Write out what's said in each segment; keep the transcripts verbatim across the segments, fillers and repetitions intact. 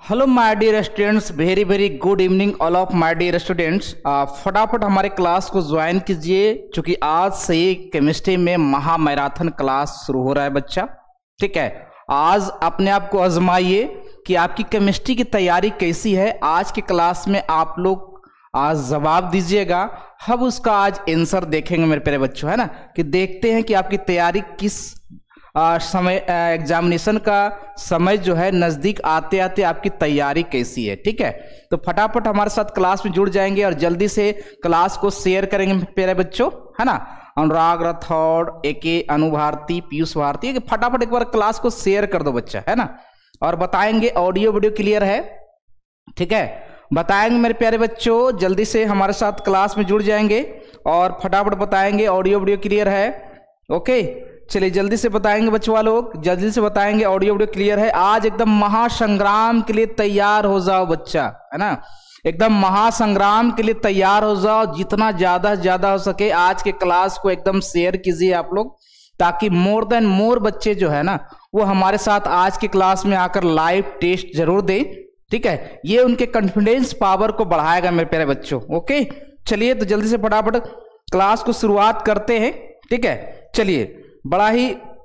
Hello my dear students, very very good evening all of my dear students. फटाफट हमारे class को join कीजिए, क्योंकि आज से ही केमिस्ट्री में महा मैराथन क्लास शुरू हो रहा है बच्चा। ठीक है, आज अपने आप को आजमाइए कि आपकी केमिस्ट्री की तैयारी कैसी है। आज की क्लास में आप लोग आज जवाब दीजिएगा, हम उसका आज आंसर देखेंगे मेरे प्यारे बच्चों, है ना। कि देखते हैं कि आपकी तैयारी किस आ, समय एग्जामिनेशन का समय जो है नज़दीक आते आते आपकी तैयारी कैसी है। ठीक है, तो फटाफट हमारे साथ क्लास में जुड़ जाएंगे और जल्दी से क्लास को शेयर करेंगे प्यारे बच्चों, है ना। अनुराग राठौड़, ए के अनु भारती, पीयूष भारती, फटाफट एक बार क्लास को शेयर कर दो बच्चा, है ना। और बताएंगे ऑडियो वीडियो क्लियर है, ठीक है, बताएंगे मेरे प्यारे बच्चों। जल्दी से हमारे साथ क्लास में जुड़ जाएंगे और फटाफट बताएंगे ऑडियो वीडियो क्लियर है। ओके, चलिए जल्दी से बताएंगे बच्चों लोग, जल्दी से बताएंगे ऑडियो वीडियो क्लियर है। आज एकदम महासंग्राम के लिए तैयार हो जाओ बच्चा, है ना। एकदम महासंग्राम के लिए तैयार हो जाओ, जितना ज्यादा ज्यादा हो सके आज के क्लास को एकदम शेयर कीजिए आप लोग, ताकि मोर देन मोर बच्चे जो है ना वो हमारे साथ आज के क्लास में आकर लाइव टेस्ट जरूर दें। ठीक है, ये उनके कॉन्फिडेंस पावर को बढ़ाएगा मेरे प्यारे बच्चों। ओके, चलिए तो जल्दी से फटाफट क्लास को शुरुआत करते हैं। ठीक है, चलिए बड़ा ही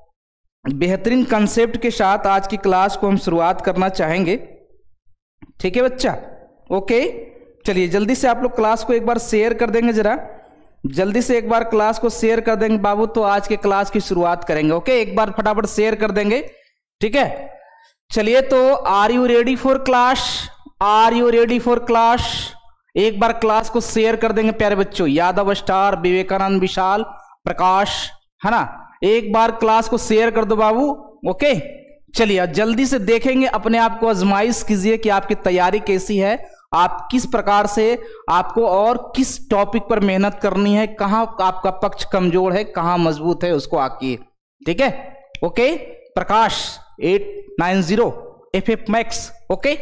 बेहतरीन कंसेप्ट के साथ आज की क्लास को हम शुरुआत करना चाहेंगे। ठीक है बच्चा, ओके, चलिए जल्दी से आप लोग क्लास को एक बार शेयर कर देंगे, जरा जल्दी से एक बार क्लास को शेयर कर देंगे बाबू, तो आज के क्लास की शुरुआत करेंगे। ओके, एक बार फटाफट शेयर कर देंगे। ठीक है, चलिए तो are you ready for class, are you ready for class. एक बार क्लास को शेयर कर देंगे प्यारे बच्चों। यादव स्टार, विवेकानंद, विशाल, प्रकाश, है ना, एक बार क्लास को शेयर कर दो बाबू। ओके, चलिए जल्दी से देखेंगे, अपने आप को आजमाइश कीजिए कि आपकी तैयारी कैसी है, आप किस प्रकार से आपको और किस टॉपिक पर मेहनत करनी है, कहां आपका पक्ष कमजोर है, कहां मजबूत है, उसको आकिए। ठीक है, okay, Prakash eight nine zero F F max. Okay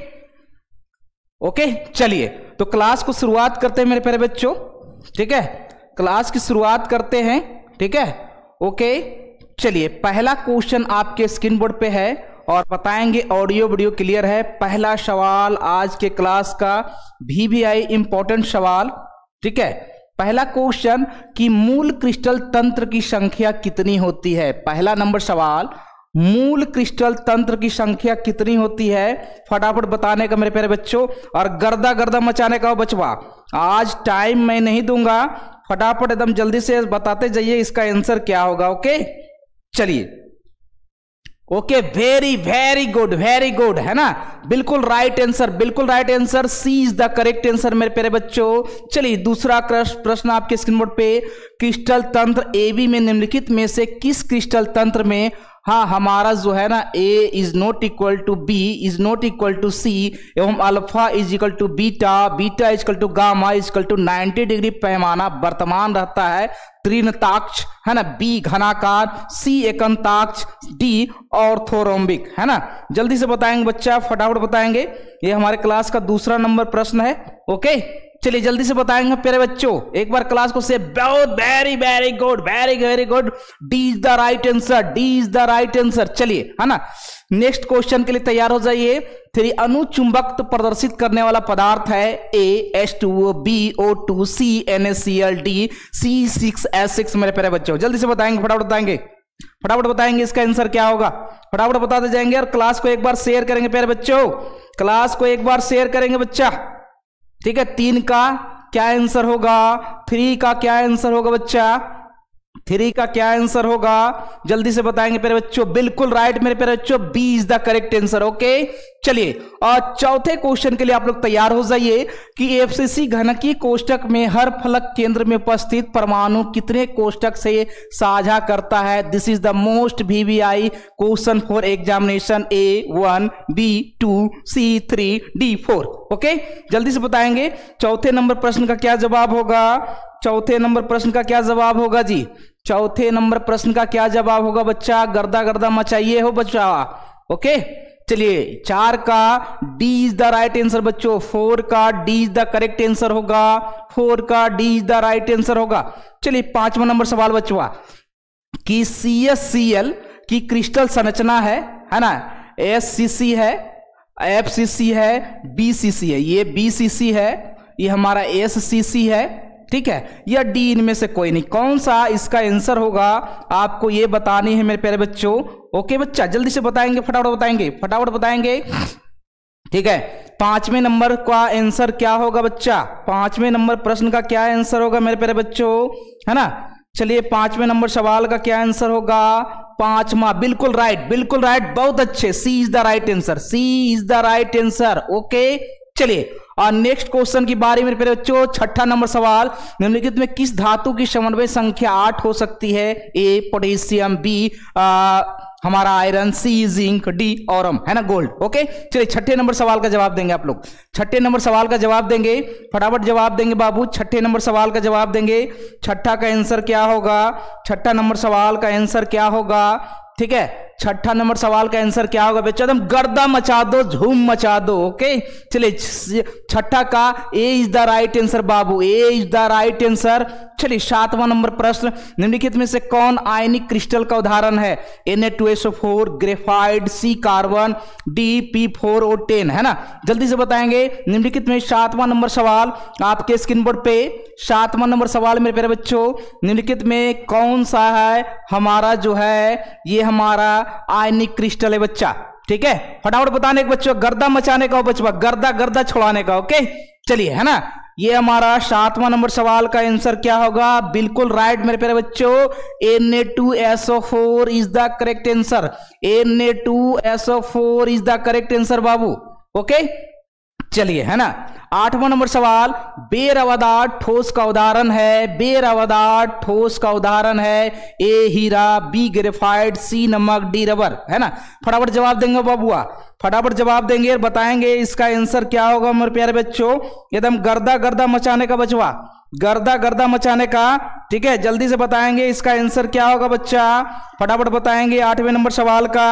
okay, चलिए तो क्लास को शुरुआत करते हैं मेरे प्यारे बच्चों। ठीक है, क्लास की शुरुआत करते हैं। ठीक है, ओके, चलिए पहला क्वेश्चन आपके स्क्रीन बोर्ड पे है और बताएंगे ऑडियो वीडियो क्लियर है। पहला सवाल आज के क्लास का वी वी आई इंपॉर्टेंट सवाल। ठीक है, पहला क्वेश्चन कि मूल क्रिस्टल तंत्र की संख्या कितनी होती है। पहला नंबर सवाल, मूल क्रिस्टल तंत्र की संख्या कितनी होती है, फटाफट बताने का मेरे प्यारे बच्चों, और गर्दा गर्दा मचाने का बचवा। आज टाइम मैं नहीं दूंगा, फटाफट एकदम जल्दी से बताते जाइए इसका आंसर क्या होगा। ओके, चलिए, okay, very very good, very good, है ना, बिल्कुल राइट आंसर, बिल्कुल right answer, C is the correct answer मेरे प्यारे बच्चों। चलिए दूसरा प्रश्न आपके स्क्रीन बोर्ड पे, क्रिस्टल तंत्र ए बी में निम्नलिखित में से किस क्रिस्टल तंत्र में, हाँ हमारा जो है ना A is not equal to B is not equal to C एवं alpha is equal to beta, beta is equal to gamma is equal to ninety degree पैमाना वर्तमान रहता है त्रिनताक्ष, है ना, बी घनाकार, सी एकंताक्ष, डी ऑर्थोरोम्बिक, है ना। जल्दी से बताएंगे बच्चा, फटाफट बताएंगे, ये हमारे क्लास का दूसरा नंबर प्रश्न है। ओके, चलिए जल्दी से बताएंगे प्यारे बच्चों, एक बार क्लास को से बहुत very very good, very very good, D is the right answer, D is the right answer. चलिए, है ना, नेक्स्ट क्वेश्चन के लिए तैयार हो जाइए। फिर अनुचुंबकत्व प्रदर्शित करने वाला पदार्थ है A H two O, B O two, C N A C L, D C six S six. मेरे प्यारे बच्चों जल्दी से बताएंगे, फटाफट बताएंगे, फटाफट बताएंगे इसका आंसर क्या होगा, फटाफट बताते जाएंगे और क्लास को एक बार शेयर करेंगे प्यारे बच्चों, क्लास को एक बार शेयर करेंगे बच्चा। ठीक है, तीन का क्या आंसर होगा, थ्री का क्या आंसर होगा बच्चा, थ्री का क्या आंसर होगा, जल्दी से बताएंगे मेरे बच्चों। बिल्कुल राइट मेरे प्यारे बच्चों, B is the correct answer. Okay, चलिए और चौथे क्वेश्चन के लिए आप लोग तैयार हो जाइए कि एफ सी सी घनकीय कोष्टक में हर फलक केंद्र में उपस्थित परमाणु कितने कोष्टक से साझा करता है। This is the most V V I question for examination, A one, B two, C three, D four. Okay, जल्दी से बताएंगे चौथे नंबर प्रश्न का क्या जवाब होगा, चौथे नंबर प्रश्न का क्या जवाब होगा जी, चौथे नंबर प्रश्न का क्या जवाब होगा बच्चा, गर्दा गर्दा मचाइए हो बच्चा। ओके, चलिए चार का D is the right answer बच्चों, फोर का D is the correct answer होगा, फोर का D is the right answer होगा। चलिए पांचवा नंबर सवाल बच्चों कि सी एस सी एल की क्रिस्टल संरचना है, है ना, एस सी सी है, एफ सी सी है, बी सी सी है, ये बी सी सी है, ये हमारा एस सी सी है, ठीक है, या डी इनमें से कोई नहीं। कौन सा इसका आंसर होगा आपको ये बतानी है मेरे प्यारे बच्चों। ओके बच्चा, जल्दी से बताएंगे, फटाफट बताएंगे, फटाफट बताएंगे, ठीक है। पांचवें नंबर का आंसर क्या होगा बच्चा, पांचवें नंबर प्रश्न का क्या आंसर होगा मेरे प्यारे बच्चों, है ना। चलिए पांचवें नंबर सवाल का क्या आंसर होगा, पांचवा, बिल्कुल राइट, बिल्कुल राइट, बहुत अच्छे, C is the right answer, C is the right answer. Okay चलिए और नेक्स्ट क्वेश्चन की बारी मेरे प्यारे बच्चों, छठा नंबर सवाल, निम्नलिखित में किस धातु की समन्वय संख्या आठ हो सकती है। ए पोटेशियम, बी आ, हमारा iron, C zinc, D aurum, है ना गोल्ड। ओके चलिए छठे नंबर सवाल का जवाब देंगे आप लोग, छठे नंबर सवाल का जवाब देंगे, फटाफट जवाब देंगे बाबू, छठे नंबर सवाल का जवाब देंगे। छठा का आंसर क्या होगा, छठा नंबर सवाल का आंसर क्या होगा, ठीक है, छठा नंबर सवाल का आंसर क्या होगा बच्चों, एकदम गर्दा मचा दो, झूम मचा दो। ओके चलिए छठा का A is the right answer बाबू, A is the right answer. चलिए सातवां नंबर प्रश्न, निम्नलिखित में से कौन आयनिक क्रिस्टल का उदाहरण है। N A two S O four, graphite, C carbon, D P four O ten, है ना, जल्दी से बताएंगे। निम्नलिखित में सातवां नंबर सवाल आपके स्क्रीन बोर्ड पे, सातवां नंबर सवाल मेरे प्यारे बच्चों, निम्नलिखित में कौन सा है हमारा जो है ये हमारा आयनिक क्रिस्टल है बच्चा, ठीक है, फटाफट बताने का बच्चों, गर्दा मचाने का बच्चा, गर्दा गर्दा छुड़ाने का। ओके चलिए, है ना, ये हमारा सातवां नंबर सवाल का आंसर क्या होगा, बिल्कुल राइट मेरे प्यारे बच्चों, N A two S O four is the correct answer, N A two S O four is the correct answer बाबू। ओके चलिए, है ना, आठवां नंबर सवाल, बेर अवदार ठोस का उदाहरण है, बेर अवदार ठोस का उदाहरण है, ए हीरा, बी ग्रेफाइट, सी नमक, डी रबर, है ना, फटाफट जवाब देंगे बाबुआ, फटाफट जवाब देंगे और बताएंगे इसका आंसर क्या होगा मेरे प्यारे बच्चों, एकदम गर्दा गर्दा मचाने का बचवा, गर्दा गर्दा मचाने का, ठीक है, जल्दी से बताएंगे इसका आंसर क्या होगा बच्चा, फटाफट बताएंगे आठवें नंबर सवाल का,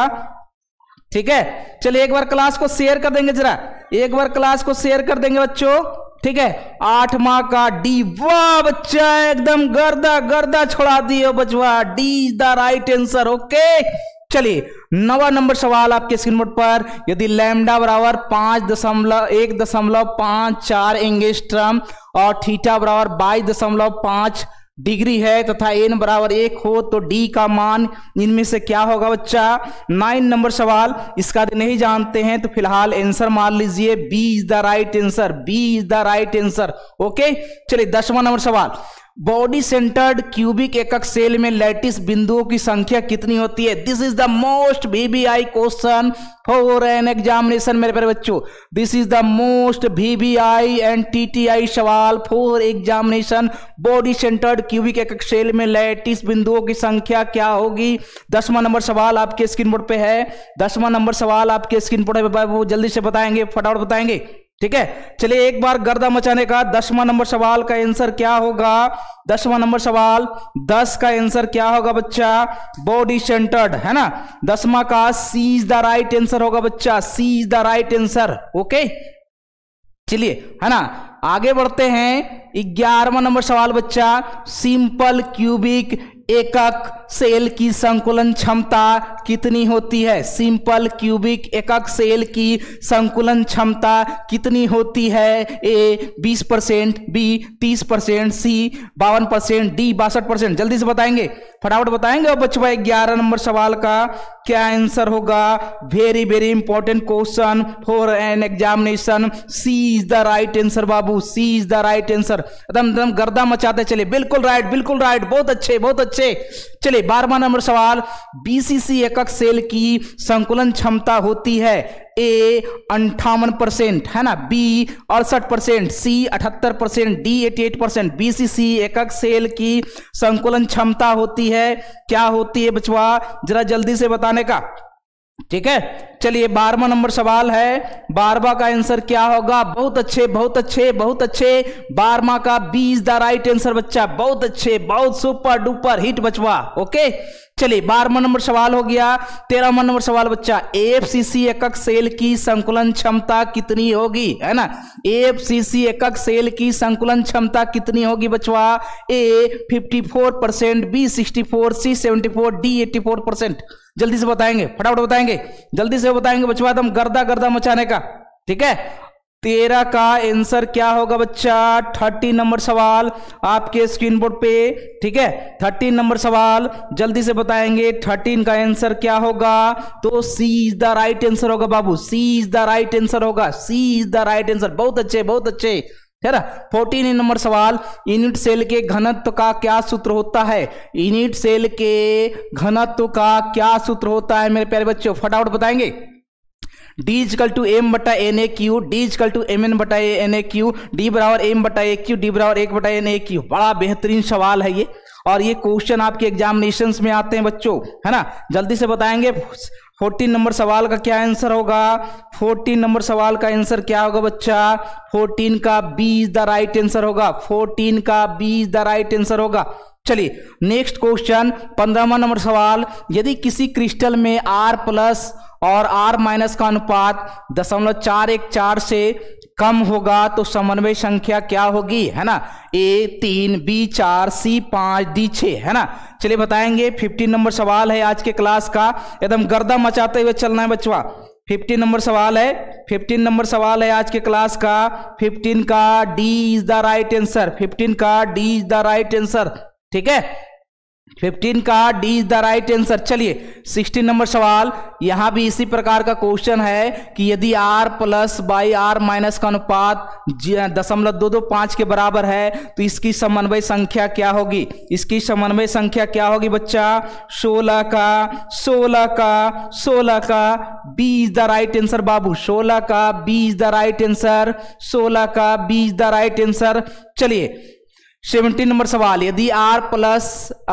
ठीक है। चलिए एक बार क्लास को शेयर कर देंगे, जरा एक बार क्लास को शेयर कर देंगे बच्चों, ठीक है। आठवां का डी, वाह बच्चा एकदम गर्दा गर्दा छोड़ा दिए बचवा, D is the right answer. Okay चलिए नवा नंबर सवाल आपके स्क्रीन बोर्ड पर, यदि लैम्डा बराबर पांच दशमलव एक दशमलव पांच चार एंगस्ट्रम और थीटा बराबर बाईस दशमलव पांच डिग्री है तथा एन बराबर एक हो तो डी का मान इनमें से क्या होगा बच्चा। नाइन नंबर सवाल, इसका नहीं जानते हैं तो फिलहाल आंसर मान लीजिए, B is the right answer, B is the right answer. Okay चलिए दसवां नंबर सवाल, बॉडी सेंटर्ड क्यूबिक एकक सेल में लैटिस बिंदुओं की संख्या कितनी होती है। This is the most VBI question for an examination मेरे प्यारे बच्चों, this is the most VBI and TTI सवाल for examination. Body centred cubic एकक सेल में लैटिस बिंदुओं की संख्या क्या होगी। दसवां नंबर सवाल आपके स्क्रीन बोर्ड पे है, दसवां नंबर सवाल आपके स्क्रीन बोर्ड पे, वो जल्दी से बताएंगे, फटाफट बताएंगे, ठीक है। चलिए एक बार गर्दा मचाने का, दसवां नंबर सवाल का आंसर क्या होगा, दसवां नंबर सवाल, दस का आंसर क्या होगा बच्चा, बॉडी सेंटर्ड, है ना, दसवां का C is the right answer होगा बच्चा, C is the right answer. Okay चलिए, है ना, आगे बढ़ते हैं। ग्यारहवां नंबर सवाल बच्चा, सिंपल क्यूबिक एकक सेल की संकुलन क्षमता कितनी होती है। सिंपल क्यूबिक एकक सेल की संकुलन क्षमता कितनी होती है। ए बीस परसेंट, बी तीस परसेंट, सी बावन परसेंट, डी बासठ परसेंट। जल्दी से बताएंगे, फटाफट बताएंगे। और बच्चों ग्यारह नंबर सवाल का क्या आंसर होगा। Very very important question for an examination. C is the right answer बाबू, C is the right answer. एकदम एकदम गर्दा मचाते चले, बिल्कुल राइट, बिल्कुल राइट, बहुत अच्छे बहुत अच्छे। चलिए बारहवां नंबर सवाल, बीसीसी एकक सेल की संकुलन क्षमता होती है। ए अंठावन परसेंट, है ना, बी अड़सठ परसेंट, सी अठहत्तर परसेंट, डी अठासी परसेंट। बीसीसी एकक सेल की संकुलन क्षमता होती है, क्या होती है बचवा, जरा जल्दी से बताने का, ठीक है। चलिए बारहवां नंबर सवाल है, बारहवां का आंसर क्या होगा। बहुत अच्छे बहुत अच्छे बहुत अच्छे, बारहवां का B is the right answer बच्चा, बहुत अच्छे, बहुत सुपर डुपर हिट बचवा। ओके चलिए बारहवां नंबर सवाल हो गया। तेरहवां नंबर सवाल बच्चा, एफसीसी एकक सेल की संकुलन क्षमता कितनी होगी, है ना। एफसीसी एकक सेल की संकुलन क्षमता कितनी होगी बचवा। ए चौवन परसेंट, बी चौंसठ, सी चौहत्तर, डी चौरासी परसेंट। जल्दी से बताएंगे, फटाफट बताएंगे। जल्दी से बताएंगे बच्चों, एकदम गर्दा गर्दा मचाने का। ठीक है, तेरह का आंसर क्या होगा बच्चा? थर्टी नंबर सवाल आपके स्क्रीन बोर्ड पे। ठीक है, थर्टीन नंबर सवाल जल्दी से बताएंगे, थर्टीन का आंसर क्या होगा? तो C is the right answer होगा बाबू, C is the right answer होगा, C is the right answer. बहुत अच्छे बहुत अच्छे, है ना। फोर्टीन नंबर सवाल, यूनिट सेल के घनत्व का क्या सूत्र होता है? यूनिट सेल के घनत्व का क्या सूत्र होता है मेरे प्यारे बच्चों? फटाफट बताएंगे। डी इजकल टू एम बटा N A Q, D is equal two M N बटा एन ए क्यू, डी बराबर एम बटा ए क्यू, डी बराबर एक बटा एन ए क्यू। बड़ा बेहतरीन सवाल है ये, और ये क्वेश्चन आपके एग्जामिनेशंस में आते हैं बच्चों, है ना। जल्दी से बताएंगे फोर्टीन नंबर सवाल का क्या आंसर होगा? फोर्टीन नंबर सवाल का आंसर क्या होगा बच्चा? फोर्टीन का B is the right answer होगा, फोर्टीन का B is the right answer होगा। चलिए नेक्स्ट क्वेश्चन, पंद्रहवां नंबर सवाल, यदि किसी क्रिस्टल में आर प्लस और आर माइनस का अनुपात दशमलव चार एक चार से कम होगा तो समन्वय संख्या क्या होगी? है ना, ए तीन, बी चार, सी पांच, डी छह, है ना। चलिए बताएंगे। फिफ्टीन नंबर सवाल है आज के क्लास का, एकदम गर्दा मचाते हुए चलना है बच्चों। फिफ्टीन नंबर सवाल है, फिफ्टीन नंबर सवाल है आज के क्लास का। फिफ्टीन का D is the right answer, fifteen का D is the right answer. ठीक है, फिफ्टीन का D is the right answer. चलिए सिक्सटीन नंबर सवाल, यहां भी इसी प्रकार का क्वेश्चन है कि यदि r plus by R minus का अनुपात दशमलव दो दो पांच के बराबर है तो इसकी समन्वय संख्या क्या होगी? इसकी समन्वय संख्या क्या होगी बच्चा? सोलह का, सोलह का, सोलह का B is the right answer बाबू, सोलह का B is the right answer, सोलह का B is the right answer. चलिए सेवनटीन नंबर सवाल, यदि r plus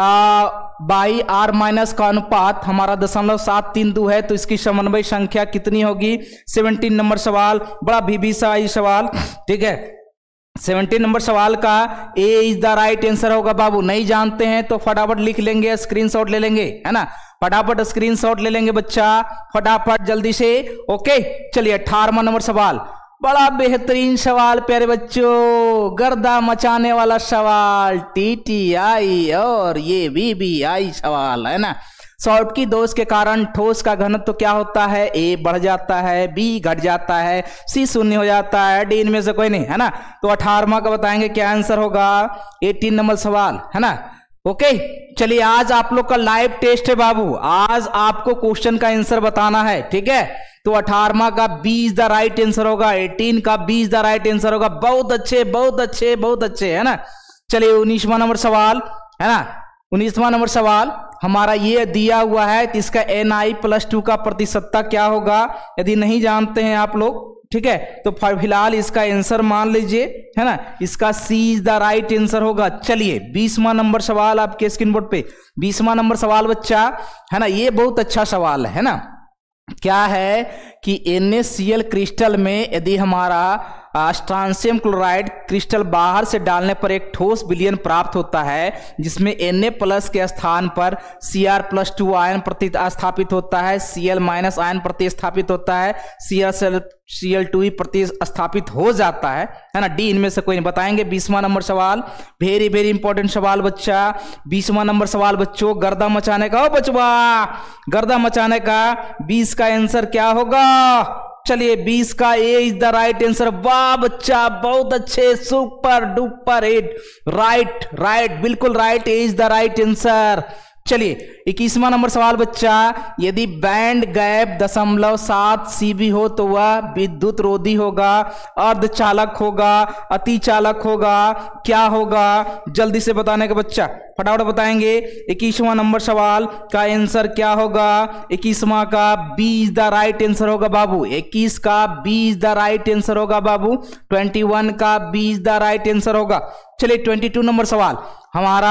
by R minus का अनुपात हमारा दशमलव सात तीन दो है तो इसकी समन्वय संख्या कितनी होगी? सेवनटीन नंबर सवाल, बड़ा बीबीसा ये सवाल। ठीक है, सेवनटीन नंबर सवाल का A is the right answer होगा बाबू। नहीं जानते हैं तो फटाफट लिख लेंगे, स्क्रीनशॉट ले लेंगे, है ना। फटाफट स्क्रीनशॉट ले लेंगे बच्चा, फटाफट जल्दी से। ओके, चलिए अठारहवां नंबर सवाल, बड़ा बेहतरीन सवाल प्यारे बच्चों, गर्दा मचाने वाला सवाल, टी टी आई और ये बी बी आई सवाल, है ना। शॉर्ट की दोष के कारण ठोस का घनत्व क्या होता है? ए बढ़ जाता है, बी घट जाता है, सी शून्य हो जाता है, डी इनमें से कोई नहीं, है ना। तो अठारहवां का बताएंगे क्या आंसर होगा? एटीन नंबर सवाल, है ना। ओके, चलिए आज आप लोग का लाइव टेस्ट है बाबू, आज आपको क्वेश्चन का आंसर बताना है। ठीक है, तो अठारहवां का B is the right answer होगा, एटीन का B is the right answer होगा। बहुत अच्छे बहुत अच्छे बहुत अच्छे, है ना। चलिए उन्नीसवां नंबर सवाल, है ना। उन्नीसवां नंबर सवाल हमारा ये दिया हुआ है कि इसका एन आई प्लस टू का प्रतिशतता क्या होगा? यदि नहीं जानते हैं आप लोग, ठीक है, तो फिलहाल इसका आंसर मान लीजिए, है ना, इसका C is the right answer होगा। चलिए बीसवां नंबर सवाल आपके स्क्रीन बोर्ड पे, बीसवां नंबर सवाल बच्चा, है ना, ये बहुत अच्छा सवाल है ना। क्या है कि N A C L crystal में यदि हमारा स्ट्रांसियम क्लोराइड क्रिस्टल बाहर से डालने पर एक ठोस विलयन प्राप्त होता है जिसमें Na प्लस के स्थान पर C R plus two ion प्रतिस्थापित होता है, सी एल माइनस आयन प्रतिस्थापित होता है, C R C L two ही प्रतिस्थापित हो जाता है, है ना। डी इनमें से कोई नहीं। बताएंगे बीसवां नंबर सवाल, वेरी वेरी इंपॉर्टेंट सवाल बच्चा। बीसवां नंबर सवाल बच्चों, गर्दा मचाने का, ओ बचवा गर्दा मचाने का, बीस का आंसर क्या होगा? चलिए बीस का A is the right answer. वाह बच्चा, बहुत अच्छे, super duper hit, right right, बिल्कुल right, A is the right answer. चलिए इक्कीसवां नंबर सवाल बच्चा, यदि बैंड गैप दशमलव सात सीबी हो तो वह विद्युत रोधी होगा, अर्धचालक होगा, अति चालक होगा, क्या होगा? जल्दी से बताने का बच्चा, फटाफट बताएंगे। इक्कीसवां नंबर सवाल का आंसर क्या होगा? इक्कीसवां का B is the right answer होगा बाबू, इक्कीस का B is the right answer होगा बाबू, इक्कीस का B is the right answer होगा। चलिए बाईस नंबर सवाल हमारा,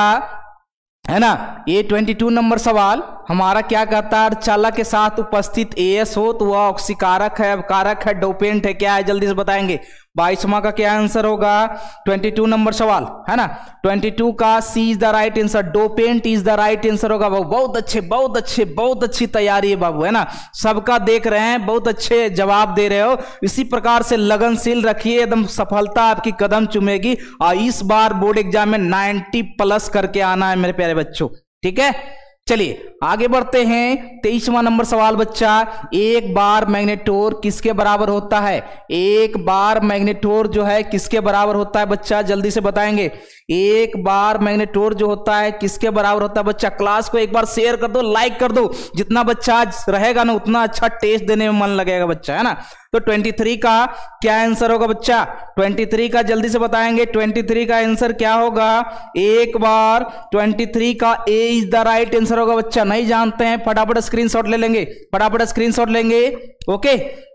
है ना, ये बाईस नंबर सवाल हमारा क्या कहता है? चालक के साथ उपस्थित एएस हो तो वह ऑक्सीकारक है, अवकारक है, डोपेंट है, क्या है? जल्दी से बताएंगे। बाईसवां का क्या आंसर होगा? बाईस नंबर सवाल, है ना, बाईस का C is the right answer, dopant is the right answer होगा बाबू। बहुत अच्छे बहुत अच्छे बहुत अच्छी तैयारी है बाबू, है ना, सबका देख रहे हैं, बहुत अच्छे जवाब दे रहे हो। इसी प्रकार से लगनशील रखिए, एकदम सफलता आपकी कदम चूमेगी और इस बार बोर्ड एग्जाम में नाइन्टी प्लस करके आना है मेरे प्यारे बच्चों, ठीक है। चलिए आगे बढ़ते हैं। तेईसवां नंबर सवाल बच्चा, एक बार मैग्नेटोर किसके बराबर होता है? एक बार मैग्नेटोर जो है किसके बराबर होता है बच्चा? जल्दी से बताएंगे। एक बार मैग्नेटोर जो होता है किसके बराबर होता है बच्चा? क्लास को एक बार शेयर कर दो, लाइक कर दो। जितना बच्चा आज रहेगा ना उतना अच्छा टेस्ट देने में मन लगेगा बच्चा, है ना। तो तेईस का क्या आंसर होगा बच्चा? तेईस का जल्दी से बताएंगे। तेईस का आंसर क्या होगा? एक बार तेईस का A is the right answer होगा बच्चा। नहीं जानते हैं फटाफट स्क्रीनशॉट ले लेंगे, फटाफट स्क्रीनशॉट लेंगे। ओके,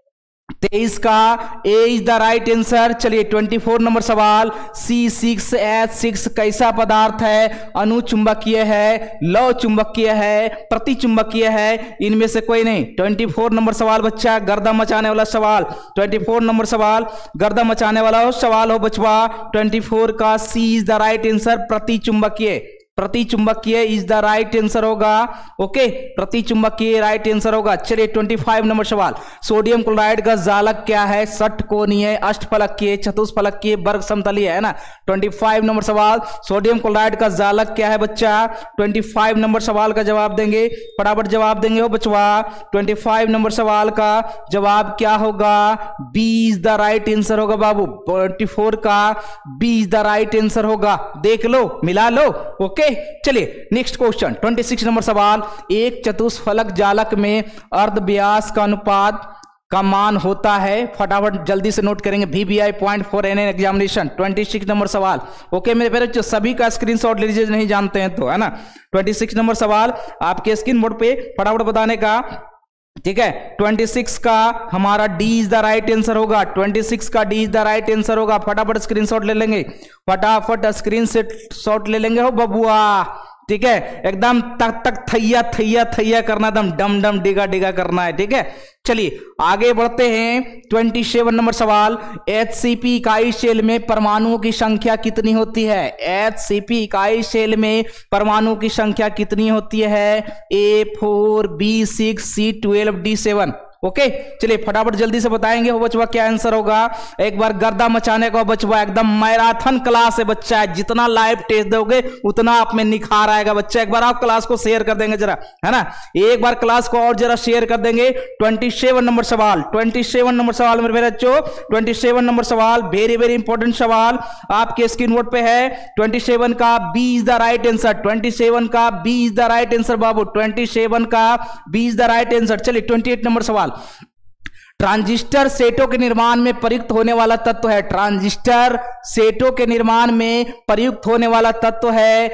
तेईस का A is the right answer. चलिए चौबीस नंबर सवाल, सी सिक्स एच सिक्स कैसा पदार्थ है? अनुचुंबकीय है, लौ चुंबकीय है, प्रति चुंबकीय है, इनमें से कोई नहीं। चौबीस नंबर सवाल बच्चा, गर्दा मचाने वाला सवाल। चौबीस नंबर सवाल गर्दा मचाने वाला हो सवाल हो बचवा। चौबीस का C is the right answer, प्रति चुंबकीय। प्रति चुंबकीय इज द राइट आंसर होगा। ओके, प्रति चुंबकीय राइट आंसर होगा। चलिए पच्चीस नंबर सवाल, सोडियम क्लोराइड का जालक क्या है? षटकोणीय, अष्टफलकीय, चतुष्फलकीय, वर्ग समतलीय, है ना। पच्चीस नंबर सवाल, सोडियम क्लोराइड का जालक क्या है बच्चा? पच्चीस नंबर सवाल का जवाब देंगे, फटाफट जवाब देंगे हो बचवा। पच्चीस नंबर सवाल का जवाब क्या होगा? B is the right answer होगा बाबू। चौबीस का B is the right answer होगा। देख लो, मिला लो। ओके, चलिए नेक्स्ट क्वेश्चन, छब्बीस नंबर सवाल, एक चतुष्फलक जालक में अर्ध व्यास का अनुपात का मान होता है। फटाफट जल्दी से नोट करेंगे, VBI point for an examination. छब्बीस नंबर सवाल। ओके मेरे प्यारे, सभी का स्क्रीनशॉट ले लीजिए, नहीं जानते हैं तो, है ना। छब्बीस नंबर सवाल आपके स्क्रीन बोर्ड पे फटाफट बताने का, ठीक है। छब्बीस का हमारा D is the right answer होगा। छब्बीस का D is the right answer होगा। फटाफट स्क्रीनशॉट ले लेंगे, फटाफट स्क्रीन से शॉट ले लेंगे हो बबुआ, ठीक है। एकदम तक तक थैया थैया थैया करना, एकदम डम डम डिगा डिगा करना है, ठीक है। चलिए आगे बढ़ते हैं। सत्ताईस नंबर सवाल, एचसीपी इकाई शेल में परमाणुओं की संख्या कितनी होती है? एचसीपी इकाई शेल में परमाणुओं की संख्या कितनी होती है? A four, B six, C twelve, D seven. Okay, चलिए फटाफट जल्दी से बताएंगे हो बचवा क्या आंसर होगा। एक बार गर्दा मचाने का बचवा, एकदम मैराथन क्लास है बच्चा है। जितना लाइव टेस्ट दोगे उतना आप में निखार आएगा बच्चा। एक बार आप क्लास को शेयर कर देंगे जरा, है ना। एक बार क्लास को और जरा शेयर कर देंगे। सत्ताईस नंबर सवाल, सत्ताईस नंबर सवाल मेरे बच्चों, सत्ताईस नंबर सवाल वेरी वेरी इंपॉर्टेंट सवाल आपके स्क्रीन बोर्ड पे है। सत्ताईस का B is the right answer. सत्ताईस का B is the right answer बाबू। सत्ताईस का B is the right answer. चलिए अट्ठाईस नंबर सवाल, ट्रांजिस्टर सेटों के निर्माण में प्रयुक्त होने वाला तत्व है। ट्रांजिस्टर सेटों के निर्माण में प्रयुक्त होने वाला तत्व है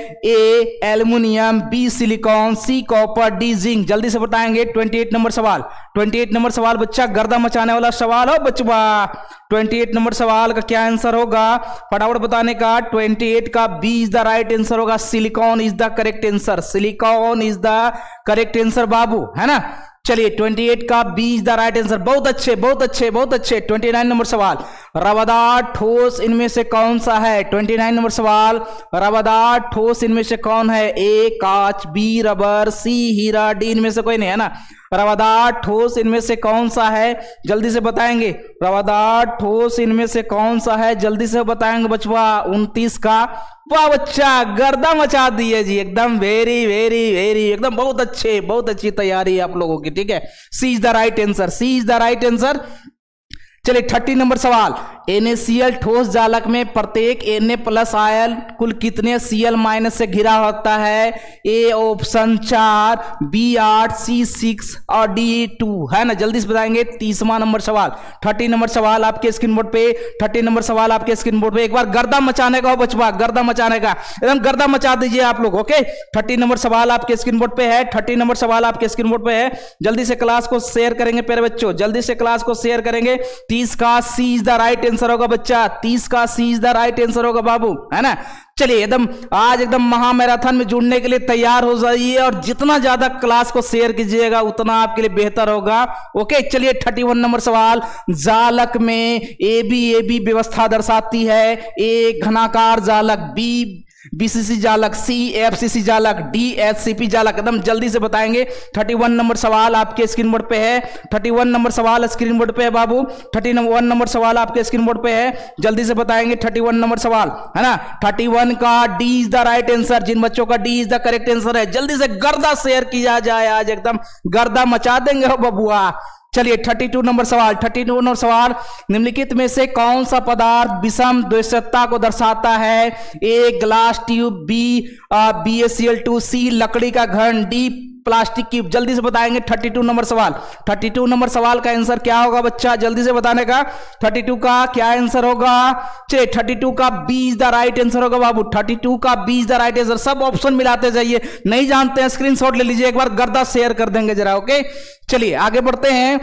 A aluminium, B silicon, C copper, D zinc. जल्दी से बताएंगे। अट्ठाईस नंबर सवाल, अट्ठाईस नंबर सवाल बच्चा गर्दा मचाने वाला सवाल हो बचवा। अट्ठाईस नंबर सवाल का क्या आंसर होगा फटाफट बताने का। अट्ठाईस का B is the right answer होगा। Silicon is the correct answer. Silicon is the correct answer बाबू, है ना। चलिए अट्ठाईस का B is the right answer. बहुत अच्छे बहुत अच्छे बहुत अच्छे। उनतीस नंबर सवाल, रवादार ठोस इनमें से कौन सा है? उनतीस नंबर सवाल, रवादार ठोस इनमें से कौन है? ए कांच, बी रबर, सी हीरा, डी इनमें से कोई नहीं, है ना। रवादार ठोस इनमें से कौन सा है? जल्दी से बताएंगे। रवादार ठोस इनमें से कौन सा है? जल्दी से बताएंगे बचवा। उनतीस का, वाह बच्चा गर्दा मचा दिए जी, एकदम वेरी वेरी वेरी, एकदम बहुत अच्छे, बहुत अच्छी तैयारी आप लोगों की, ठीक है। C is the right answer, C is the right answer. चलिए तीस नंबर सवाल, NaCl ठोस जालक में प्रत्येक Na प्लस आयन कुल कितने Cl माइनस से घिरा होता है? ए ऑप्शन चार, बी आठ, सी सिक्स और डी टू, है ना। जल्दी से बताएंगे। तीसवां नंबर सवाल, तीस नंबर सवाल आपके स्क्रीन बोर्ड पे, तीस नंबर सवाल आपके स्क्रीन बोर्ड पे। एक बार गर्दा मचाने का हो बचवा, गर्दा मचाने का, एकदम गर्दा मचा दीजिए आप लोग। ओके, तीस नंबर सवाल आपके स्क्रीन बोर्ड पे है। तीस नंबर सवाल आपके स्क्रीन बोर्ड पे है। जल्दी से क्लास को शेयर करेंगे प्यारे बच्चों, जल्दी से क्लास को शेयर करेंगे। तीस का C is the right answer होगा बच्चा। तीस का C is the right answer होगा बाबू, है ना। चलिए एकदम आज एकदम महामैराथन में जुड़ने के लिए तैयार हो जाइए और जितना ज्यादा क्लास को शेयर कीजिएगा उतना आपके लिए बेहतर होगा। ओके, चलिए इकतीस नंबर सवाल, जालक में ए बी ए बी व्यवस्था दर्शाती है। ए घनाकार जालक, बी बीसीसी जालक, सी एफसीसी जालक, डी एचसीपी जालक। एकदम जल्दी से बताएंगे। इकतीस नंबर सवाल आपके स्क्रीन बोर्ड पे है। इकतीस नंबर सवाल स्क्रीन बोर्ड पे है बाबू। इकतीस नंबर सवाल आपके स्क्रीन बोर्ड पे है, जल्दी से बताएंगे। इकतीस नंबर सवाल है ना, इकतीस का D is the right answer. जिन बच्चों का D is the correct answer है, जल्दी से गर्दा शेयर किया जाए, आज एकदम गर्दा मचा देंगे हो बबुआ। चलिए बत्तीस नंबर सवाल, बत्तीस नंबर सवाल, निम्नलिखित में से कौन सा पदार्थ विषम द्वैतता को दर्शाता है? A glass tube, B B A C L two, C लकड़ी का घन, डी प्लास्टिक की। जल्दी से बताएंगे। बत्तीस नंबर सवाल, बत्तीस नंबर सवाल का आंसर क्या होगा बच्चा? जल्दी से बताने का। बत्तीस का क्या आंसर होगा? चलिए बत्तीस का B is the right answer होगा बाबू। बत्तीस का B is the right answer. सब ऑप्शन मिलाते जाइए, नहीं जानते हैं स्क्रीनशॉट ले लीजिए, एक बार गर्दा शेयर कर देंगे जरा। ओके चलिए आगे बढ़ते हैं।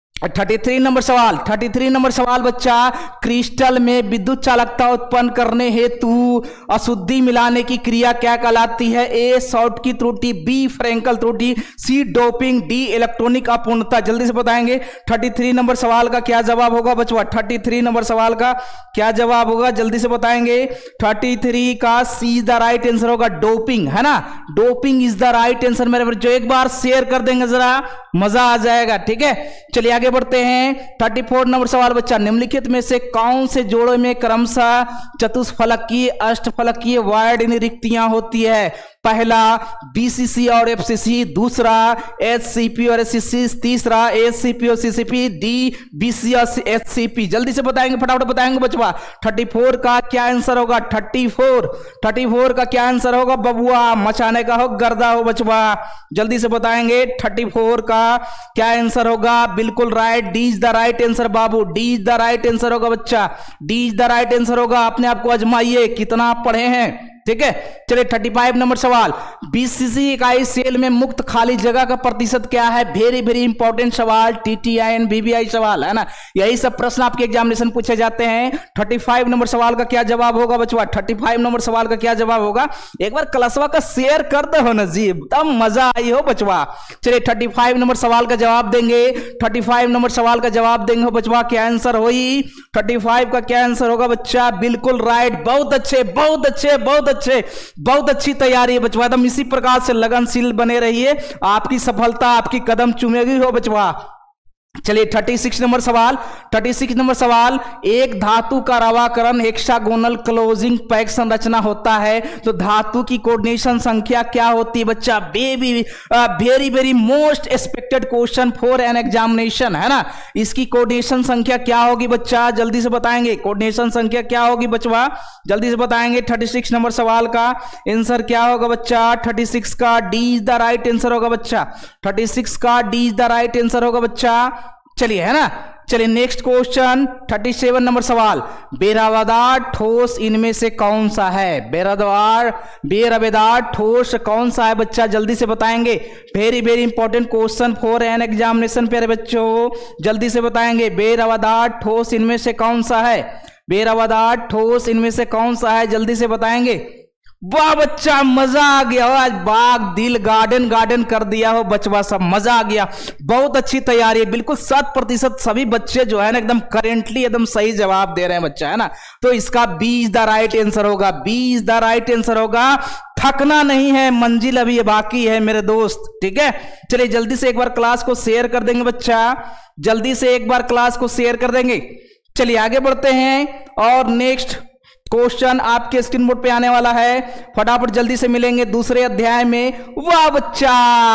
तैंतीस नंबर सवाल, तैंतीस नंबर सवाल बच्चा, क्रिस्टल में विद्युत चालकता उत्पन्न करने हेतु अशुद्धि मिलाने की क्रिया क्या कहलाती है? ए शॉर्ट की त्रुटि, बी फ्रैंकल त्रुटि, सी डोपिंग, डी इलेक्ट्रॉनिक अपूर्णता। जल्दी से बताएंगे। तैंतीस नंबर सवाल का क्या जवाब होगा बच्चा? तैंतीस नंबर सवाल का क्या जवाब होगा? जल्दी से बताएंगे। तैंतीस का C is the right answer होगा, डोपिंग, है ना, doping is the right answer मेरे बच्चों। एक बार शेयर कर देंगे जरा, मजा आ जाएगा। ठीक है चलिए आगे बढ़ते हैं। चौंतीस नंबर सवाल बच्चा, निम्नलिखित में से कौन से जोड़े में क्रमशः चतुष्फलकीय, अष्टफलकीय वार्ड रिक्तियां होती है? पहला बीसीसी और एफसीसी, दूसरा एचसीपी और एचसीसी, तीसरा एचसीपी और सीसीपी, डी बीसी और एचसीपी। जल्दी से बताएंगे, फटाफट बताएंगे बचवा। चौंतीस का क्या आंसर होगा? चौंतीस चौंतीस का क्या आंसर होगा बबुआ? मचाने का हो, गर्दा हो बचवा। जल्दी से बताएंगे। चौंतीस का क्या आंसर होगा? बिल्कुल right, D is the right answer बाबू। D is the right answer होगा बच्चा, D is the right answer होगा। अपने आप को आजमाइए, कितना आप पढ़े हैं। ठीक है चलिए पैंतीस नंबर सवाल, बीसीसी इकाई सेल में मुक्त खाली जगह का प्रतिशत क्या है? वेरी वेरी इंपॉर्टेंट सवाल, टीटीआईएन बीबीआई सवाल, है ना, यही सब प्रश्न आपके एग्जामिनेशन पूछे जाते हैं। पैंतीस नंबर सवाल का क्या जवाब होगा बचवा? पैंतीस नंबर सवाल का क्या जवाब होगा? एक बार क्लासवा का शेयर कर दो ना जी, एकदम मजा आई हो बचवा। चलिए पैंतीस नंबर सवाल का जवाब देंगे। पैंतीस नंबर सवाल का जवाब देंगे हो बचवा। क्या आंसर होई? पैंतीस का क्या आंसर होगा बच्चा? बिल्कुल राइट, बहुत अच्छे बहुत अच्छे बहुत अच्छे, बहुत अच्छी तैयारी है बचवा। एकदम इसी प्रकार से लगनशील बने रहिए, आपकी सफलता आपकी कदम चूमेगी हो बचवा। चलिए छत्तीस नंबर सवाल, छत्तीस नंबर सवाल, एक धातु का रवाकरण हेक्सागोनल क्लोजिंग पैक संरचना होता है तो धातु की कोऑर्डिनेशन संख्या क्या होती है बच्चा? Baby very very most expected question for an examination, है ना। इसकी कोऑर्डिनेशन संख्या क्या होगी बच्चा? जल्दी से बताएंगे। कोऑर्डिनेशन संख्या क्या होगी बचवा? जल्दी से बताएंगे। छत्तीस नंबर सवाल का आंसर क्या होगा बच्चा? छत्तीस का D is the right answer होगा बच्चा। छत्तीस का D is the right answer होगा बच्चा। चलिए, है ना। चलिए नेक्स्ट क्वेश्चन सैंतीस नंबर सवाल, बेरावेदार ठोस इनमें से कौन सा है? बेरावेदार बेरावेदार ठोस कौन सा है बच्चा? जल्दी से बताएंगे। Very very important question for an examination प्यारे बच्चों, जल्दी से बताएंगे। बेरावेदार ठोस इनमें से कौन सा है? बेरावेदार ठोस इनमें से कौन सा है? जल्दी से बताएंगे। वाह बच्चा, मजा आ गया हो, आज बाग दिल गार्डन गार्डन कर दिया हो बचवा, सब मजा आ गया। बहुत अच्छी तैयारी है, बिल्कुल शत प्रतिशत सभी बच्चे जो है ना एकदम करेंटली एकदम सही जवाब दे रहे हैं बच्चा, है ना। तो इसका B is the right answer होगा, B is the right answer होगा। थकना नहीं है, मंजिल अभी बाकी है मेरे दोस्त, ठीक है। चलिए जल्दी से एक बार क्लास को शेयर कर देंगे बच्चा, जल्दी से एक बार क्लास को शेयर कर देंगे। चलिए आगे बढ़ते हैं और नेक्स्ट क्वेश्चन आपके स्क्रीन बोर्ड पे आने वाला है, फटाफट जल्दी से मिलेंगे दूसरे अध्याय में। वाह बच्चा,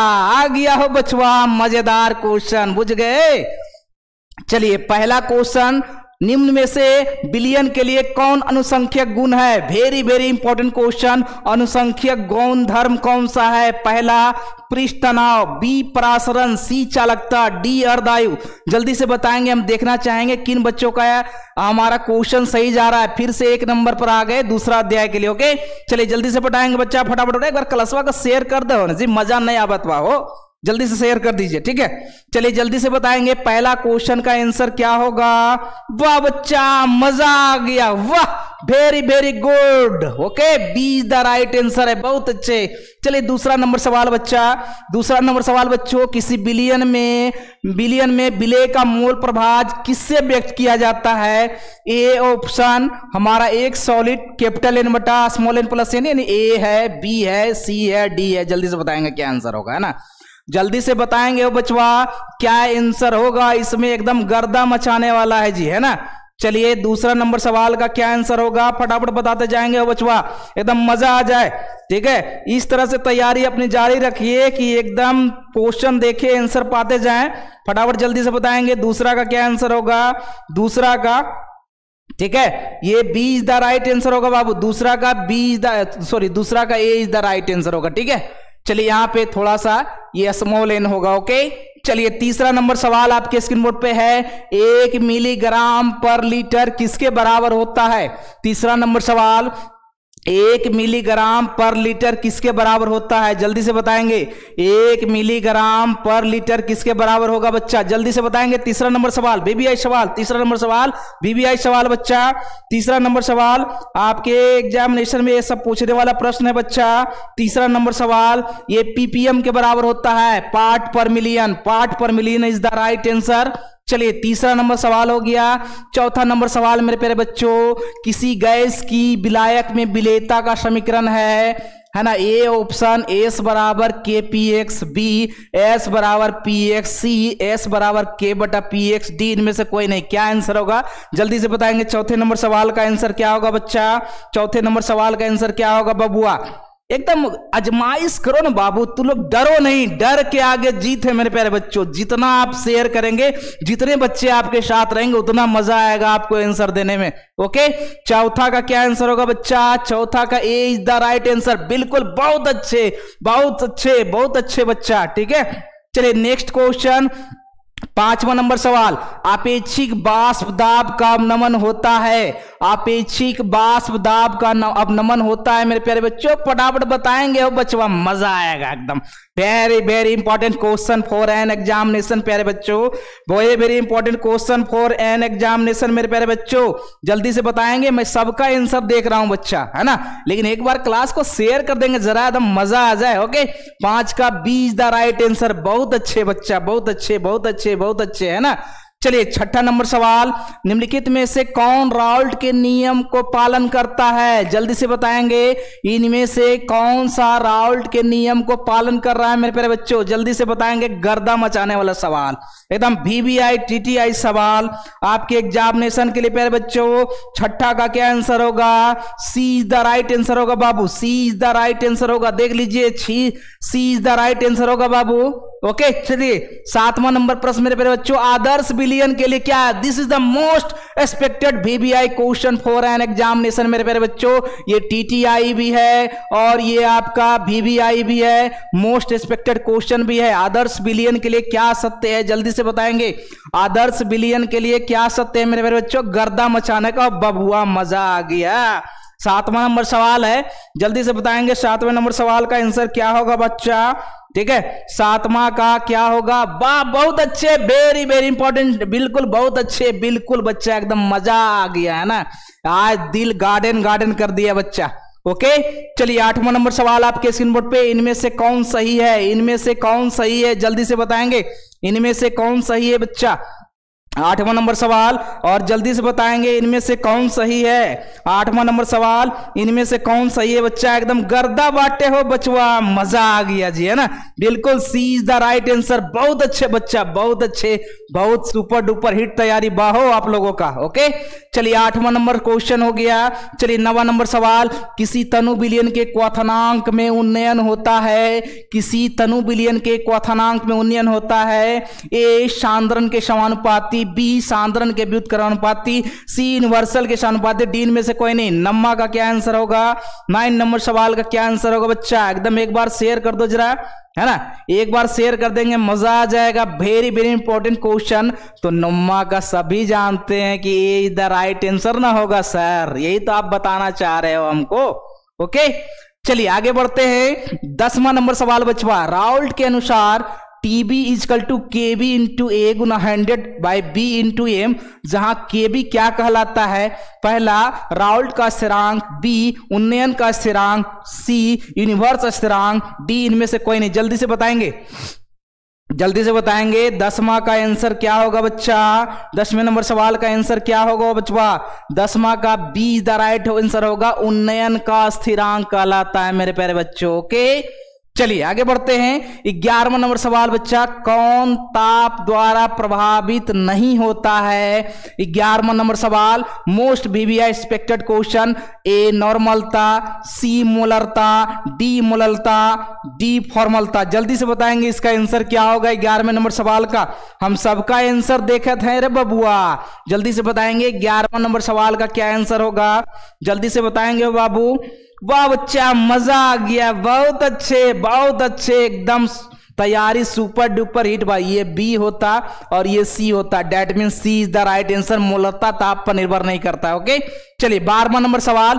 आ गया हो बचवा, मजेदार क्वेश्चन, बुझ गए। चलिए पहला क्वेश्चन, निम्न में से बिलियन के लिए कौन अनुसंख्यक गुण है? Very very important question. अनुसंख्यक गुण धर्म कौन सा है? पहला पृष्ठ तनाव, बी परासरण, सी चालकता, डी अर्धायु। जल्दी से बताएंगे, हम देखना चाहेंगे किन बच्चों का हमारा क्वेश्चन सही जा रहा है। फिर से एक नंबर पर आ गए दूसरा अध्याय के लिए, ओके। चलिए जल्दी से बताएंगे बच्चा, फटाफट एक बार क्लासवा का शेयर कर दो जी, मजा नहीं आवत बा हो। जल्दी से शेयर कर दीजिए, ठीक है। चलिए जल्दी से बताएंगे पहला क्वेश्चन का आंसर क्या होगा। वाह बच्चा, मजा आ गया, वाह, very very good. Okay, B is the right answer है, बहुत अच्छे। चलिए दूसरा नंबर सवाल बच्चा, दूसरा नंबर सवाल बच्चों, किसी बिलियन में बिलियन में विलय का मूल प्रभाज किससे व्यक्त किया जाता है। ए ऑप्शन हमारा एक सॉलिड कैपिटल एन बटा स्मॉल एन प्लस एन, यानी ए है, बी है, सी है, डी है। जल्दी से बताएंगे क्या आंसर होगा, है ना, जल्दी से बताएंगे वो बचवा क्या आंसर होगा। इसमें एकदम गर्दा मचाने वाला है जी, है ना। चलिए दूसरा नंबर सवाल का क्या आंसर होगा, फटाफट बताते जाएंगे वो बचवा, एकदम मजा आ जाए, ठीक है। इस तरह से तैयारी अपनी जारी रखिए कि एकदम क्वेश्चन देखे आंसर पाते जाएं। फटाफट जल्दी से बताएंगे दूसरा का क्या आंसर होगा, दूसरा का, ठीक है, ये B is the right answer होगा बाबू, दूसरा का बी इज द सॉरी दूसरा का A is the right answer होगा, ठीक है। चलिए यहां पे थोड़ा सा ये स्मॉल एन होगा, ओके। चलिए तीसरा नंबर सवाल आपके स्क्रीन बोर्ड पे है, एक मिलीग्राम पर लीटर किसके बराबर होता है। तीसरा नंबर सवाल, एक मिलीग्राम पर लीटर किसके बराबर होता है, जल्दी से बताएंगे। एक मिलीग्राम पर लीटर किसके बराबर होगा बच्चा, जल्दी से बताएंगे। तीसरा नंबर सवाल बीबीआई सवाल, तीसरा नंबर सवाल बीबीआई सवाल बच्चा, तीसरा नंबर सवाल आपके एग्जामिनेशन में ये सब पूछने वाला प्रश्न है बच्चा। तीसरा नंबर सवाल ये पीपीएम के बराबर होता है, part per million, part per million is the right answer. चलिए तीसरा नंबर सवाल हो गया। चौथा नंबर सवाल मेरे प्यारे बच्चों, किसी गैस की विलायक में विलेयता का समीकरण है, है ना। ए ऑप्शन एस बराबर K P X, B S बराबर पी एक्स, सी एस बराबर के बटा पी एक्स, डी इनमें से कोई नहीं। क्या आंसर होगा जल्दी से बताएंगे। चौथे नंबर सवाल का आंसर क्या होगा बच्चा, चौथे नंबर सवाल का आंसर क्या होगा बबुआ, एकदम अजमाइश करो ना बाबू, तुम लोग डरो नहीं, डर के आगे जीत है मेरे प्यारे बच्चों। जितना आप शेयर करेंगे, जितने बच्चे आपके साथ रहेंगे, उतना मजा आएगा आपको आंसर देने में, ओके। चौथा का क्या आंसर होगा बच्चा, चौथा का A is the right answer, बिल्कुल, बहुत अच्छे बहुत अच्छे बहुत अच्छे बच्चा, ठीक है। चलिए नेक्स्ट क्वेश्चन, पांचवा नंबर सवाल, आपेक्षिक वाष्प दाब का अवनमन होता है, आपेक्षिक वाष्प दाब का अवनमन होता है मेरे प्यारे बच्चों, फटाफट बताएंगे हो बच्चों, मजा आएगा एकदम। Very very important question for an examination प्यारे बच्चों, very very important question for an examination मेरे प्यारे बच्चों, जल्दी से बताएंगे। मैं सबका आंसर देख रहा हूं बच्चा, है ना, लेकिन एक बार क्लास को शेयर कर देंगे जरा, एकदम मजा आ जाए, ओके। पांच का B is the right answer, बहुत अच्छे बच्चा, बहुत अच्छे बहुत अच्छे बहुत अच्छे, है ना। चलिए छठा नंबर सवाल, निम्नलिखित में से कौन राउल्ट के नियम को पालन करता है, जल्दी से बताएंगे। इनमें से कौन सा राउल्ट के नियम को पालन कर रहा है मेरे प्यारे बच्चों, जल्दी से बताएंगे। गर्दा मचाने वाला सवाल, एकदम वीवीआई टीटीआई सवाल आपके एग्जामिनेशन के लिए प्यारे बच्चों। छठा का क्या आंसर होगा, C is the right answer होगा बाबू, C is the right answer होगा, देख लीजिए, C is the right answer होगा बाबू, ओके। चलिए सातवां नंबर प्रश्न मेरे प्यारे बच्चों, आदर्श बिलियन के लिए क्या है, this is the most expected VVI question for an examination मेरे प्यारे बच्चों। ये टीटीआई भी है और ये आपका वीवीआई भी है, मोस्ट एक्सपेक्टेड क्वेश्चन भी है। आदर्श बिलियन के लिए क्या सत्य है, जल्दी से बताएंगे। आदर्श बिलियन के लिए क्या सत्य है मेरे प्यारे बच्चों, गर्दा मचाने का बबुआ, मजा आ गया। सातवां नंबर सवाल है, जल्दी से बताएंगे सातवें नंबर सवाल का आंसर क्या होगा बच्चा, ठीक है। सातवां का क्या होगा, वाह बहुत अच्छे, वेरी वेरी इंपॉर्टेंट, बिल्कुल बहुत अच्छे, बिल्कुल बच्चा, एकदम मजा आ गया, है ना, आज दिल गार्डन गार्डन कर दिया बच्चा, ओके। चलिए आठवां नंबर सवाल आपके स्क्रीन बोर्ड पे, इनमें से कौन सही है, इनमें से कौन सही है, जल्दी से बताएंगे, इनमें से कौन सही है बच्चा। आठवां नंबर सवाल, और जल्दी से बताएंगे इनमें से कौन सही है। आठवां नंबर सवाल, इनमें से कौन सही है बच्चा, एकदम गर्दा बांटे हो बचवा, मजा आ गया जी, है ना, बिल्कुल C is the right answer, बहुत अच्छे बच्चा, बहुत अच्छे, बहुत सुपर डुपर हिट तैयारी बाहो आप लोगों का, ओके। चलिए आठवां नंबर क्वेश्चन हो गया। चलिए नवां नंबर सवाल, किसी तनु बिलियन के क्वथनांक में उन्नयन होता है, किसी तनु बिलियन के क्वथनांक में उन्नयन होता है। ए सांद्रण के समानुपाती, बी सांद्रण के व्युत्क्रमानुपाती, सी यूनिवर्सल के समानुपाती, डी में से कोई नहीं। नम्मा का क्या आंसर होगा, नाइन नंबर सवाल का क्या आंसर होगा बच्चा, एकदम एक बार शेयर कर दो जरा, है ना, एक बार शेयर कर देंगे, मजा आ जाएगा। वेरी वेरी इंपॉर्टेंट क्वेश्चन, तो नम्मा का सभी जानते हैं कि ये इज द राइट आंसर ना होगा सर, यही तो आप बताना चाह रहे हो हमको, ओके। चलिए आगे बढ़ते हैं। दसवां नंबर सवाल बचवा, राउल्ट के अनुसार T B is equal to K B into A गुना hundred by B into M, जहां के बी क्या कहलाता है, पहला राउल्ट का स्थिरांक, बी उन्नयन का स्थिरांक, सी यूनिवर्स स्थिरांक, डी इनमें से कोई नहीं। जल्दी से बताएंगे, जल्दी से बताएंगे। दसवां का आंसर क्या होगा बच्चा, दसवें नंबर सवाल का आंसर क्या होगा बच्चा, दसवां का बी द राइट आंसर होगा, उन्नयन का स्थिरांक कहलाता है मेरे प्यारे बच्चों। ओके चलिए आगे बढ़ते हैं। ग्यारहवां नंबर सवाल बच्चा, कौन ताप द्वारा प्रभावित नहीं होता है। ग्यारहवां नंबर सवाल, most VVI expected question, A नॉर्मलता, सी मोलरता, डी मोलरता, डी फॉर्मलता। जल्दी से बताएंगे इसका आंसर क्या होगा ग्यारहवें नंबर सवाल का। हम सबका आंसर देखे थे रे बबुआ, जल्दी से बताएंगे ग्यारहवां नंबर सवाल का क्या आंसर होगा, जल्दी से बताएंगे बाबू। वाह बच्चा मजा आ गया, बहुत अच्छे बहुत अच्छे, एकदम तैयारी सुपर डुपर हिट भाई। ये बी होता और ये सी होता, that mean C is the right answer. मोलरता ताप पर निर्भर नहीं करता है। ओके चलिए बारहवां नंबर सवाल,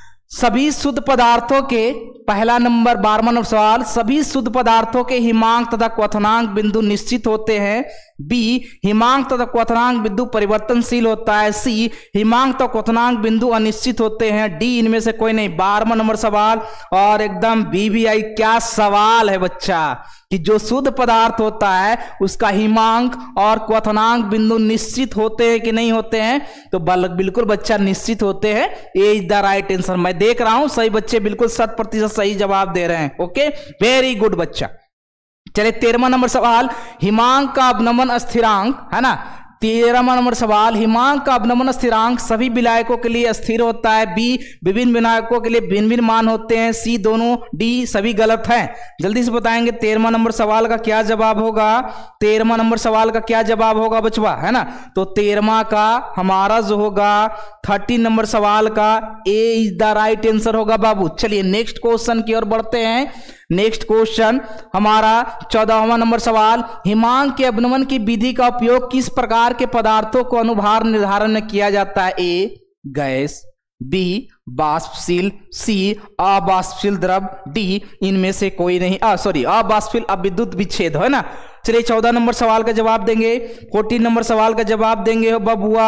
सभी शुद्ध पदार्थों के, पहला नंबर बारहवां नंबर सवाल, सभी शुद्ध पदार्थों के हिमांक तथा क्वथनांक बिंदु निश्चित होते हैं। बी हिमांक तथा क्वथनांक बिंदु परिवर्तनशील होता है। सी हिमांक तथा क्वथनांक बिंदु अनिश्चित होते हैं। डी इनमें से कोई नहीं। बारहवां नंबर सवाल और एकदम वीवीआई क्या सवाल है बच्चा, कि जो शुद्ध पदार्थ होता है उसका हिमांक और क्वथनांक बिंदु निश्चित होते हैं कि नहीं होते हैं, तो बिल्कुल बच्चा निश्चित होते हैं। A is the right answer. मैं देख रहा हूं सही बच्चे बिल्कुल शत प्रतिशत सही जवाब दे रहे हैं। ओके वेरी गुड बच्चा। चलिए तेरहवां नंबर सवाल, हिमांक का अवनमन स्थिरांक है ना, तेरहवां नंबर सवाल, हिमांक का अवनमन स्थिरांक सभी विलायकों के लिए स्थिर होता है। बी विभिन्न विलायकों के लिए भिन्न भिन्न मान होते हैं। सी दोनों। डी सभी गलत हैं। जल्दी से बताएंगे तेरहवां नंबर सवाल का क्या जवाब होगा, तेरहवां नंबर सवाल का क्या जवाब होगा बचवा, है ना। तो तेरहवां का हमारा जो होगा थर्टीन नंबर सवाल का A is the right answer होगा बाबू। चलिए नेक्स्ट क्वेश्चन की ओर बढ़ते हैं। नेक्स्ट क्वेश्चन हमारा चौदहवां नंबर सवाल, हिमांक के अवनमन की विधि का उपयोग किस प्रकार के पदार्थों को अनुभार निर्धारण में किया जाता है। ए गैस, बी बाष्पशील, सी अबाष्पशील द्रव, डी इनमें से कोई नहीं। आ सॉरी अबाष्पशील अविद्युत विच्छेद है ना। चलिए चौदह नंबर सवाल का जवाब देंगे, फोर्टीन नंबर सवाल का जवाब देंगे हो बबुआ।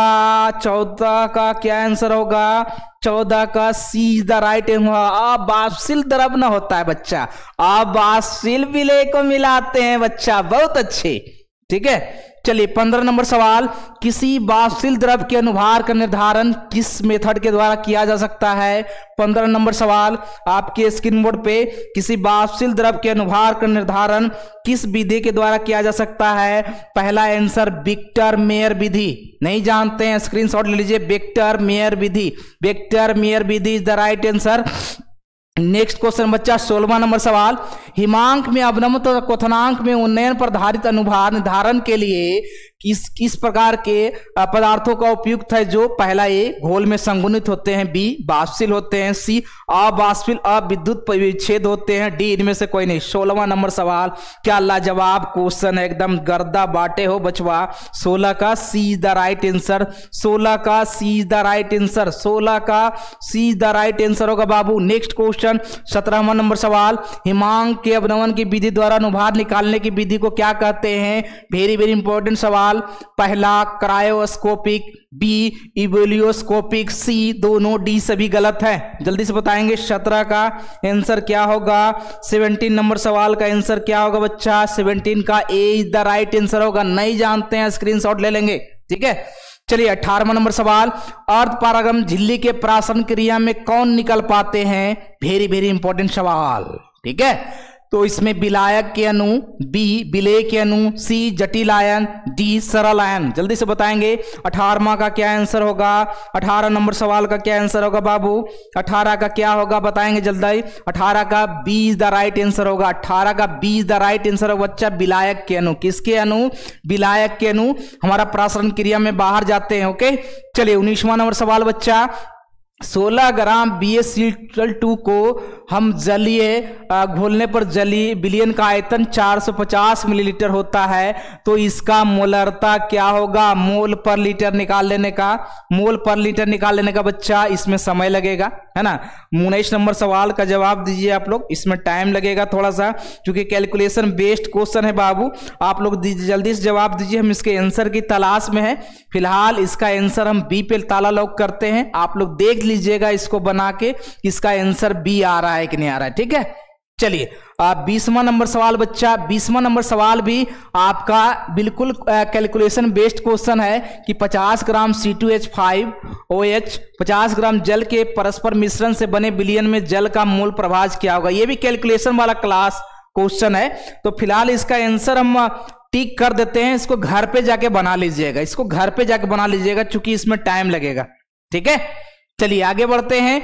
चौदह का क्या आंसर होगा, चौदह का सी इज द राइट अबाष्पशील द्रव न होता है बच्चा, अबाष्पशील विलय को मिलाते हैं बच्चा। बहुत अच्छे, ठीक है। चलिए पंद्रह नंबर सवाल, किसी बाष्पशील द्रव के अनुभार का निर्धारण किस मेथड के द्वारा किया जा सकता है। पंद्रह नंबर सवाल आपके स्क्रीन बोर्ड पे, किसी बाष्पशील द्रव के अनुभार का निर्धारण किस विधि के द्वारा किया जा सकता है। पहला आंसर विक्टर मेयर विधि, नहीं जानते हैं स्क्रीनशॉट ले लीजिए। विक्टर मेयर विधि, विक्टर मेयर विधि is the right answer. Next question बच्चा सोलहवां नंबर सवाल, हिमांक में अवनमन तथा क्वथनांक में उन्नयन पर आधारित अनुभार निर्धारण के लिए किस किस प्रकार के पदार्थों का उपयुक्त है। जो पहला ए घोल में संगुणित होते हैं, बी बाष्पशील होते हैं, सी अबाष्पशील अविद्युत विच्छेद होते हैं, डी इनमें से कोई नहीं। सोलहवां नंबर सवाल क्या लाजवाब क्वेश्चन है, एकदम गर्दा बाटे हो बचवा। सोलह का C is the right answer, सोलह का C is the right answer, सोलह का C is the right answer होगा बाबू। नेक्स्ट क्वेश्चन सत्रहवां नंबर सवाल, हिमांक के अवनमन की विधि द्वारा अनुभार निकालने की विधि को क्या कहते हैं। वेरी वेरी इंपॉर्टेंट सवाल। पहला क्रायोस्कोपिक, बी इवोल्यूस्कोपिक, सी दोनों, डी सभी गलत है। जल्दी से बताएंगे सत्रह का आंसर क्या होगा। सत्रह नंबर सवाल का आंसर क्या होगा बच्चा, सत्रह का A is the right answer होगा। नहीं जानते हैं स्क्रीनशॉट ले लेंगे, ठीक है। चलिए अठारहवां नंबर सवाल, अर्ध पारगम झिल्ली के प्राशन क्रिया में कौन निकल पाते हैं। वेरी वेरी इंपॉर्टेंट सवाल, ठीक है। तो इसमें विलायक के अणु, बी विलेय के अणु, सी जटिल आयन, डी सरल आयन। जल्दी से बताएंगे अठारहवां का क्या आंसर होगा, अठारह नंबर सवाल का क्या आंसर होगा बाबू। अठारह का क्या होगा बताएंगे जल्दी। अठारह का B is the right answer होगा, अठारह का B is the right answer होगा बच्चा। विलायक के अणु, किसके अणु, विलायक के अणु हमारा प्राशन क्रिया में बाहर जाते हैं। ओके चलिए उन्नीसवां नंबर सवाल बच्चा, सोलह gram B S C L two को हम जलीय घोलने पर जलीय विलयन का आयतन चार सौ पचास मिलीलीटर होता है, तो इसका मोलरता क्या होगा, मोल पर लीटर निकाल लेने का, मोल पर लीटर निकाल लेने का बच्चा, इसमें समय लगेगा, है ना। उन्नीस नंबर सवाल का जवाब दीजिए आप लोग, इसमें टाइम लगेगा थोड़ा सा, क्योंकि कैलकुलेशन बेस्ड क्वेश्चन है बाबू। आप लोग जल्दी से जवाब दीजिए, हम इसके आंसर की तलाश में है। फिलहाल इसका आंसर हम बी पे ताला लॉक करते हैं। आप लोग देख लीजिएगा इसको बना के, इसका आंसर बी आ रहा है कि नहीं आ रहा है, ठीक है। चलिए बीसवां नंबर सवाल बच्चा, बीसवां नंबर सवाल भी आपका बिल्कुल कैलकुलेशन बेस्ड क्वेश्चन है कि पचास gram C two H five O H पचास ग्राम जल के परस्पर मिश्रण से बने विलयन में जल का मोल प्रभाज क्या होगा। ये भी कैलकुलेशन वाला क्लास क्वेश्चन है, तो फिलहाल इसका आंसर हम टिक कर देते हैं। इसको घर पे जाके बना लीजिएगा, इसको घर पे जाके बना लीजिएगा, चूंकि इसमें टाइम लगेगा, ठीक है। चलिए आगे बढ़ते हैं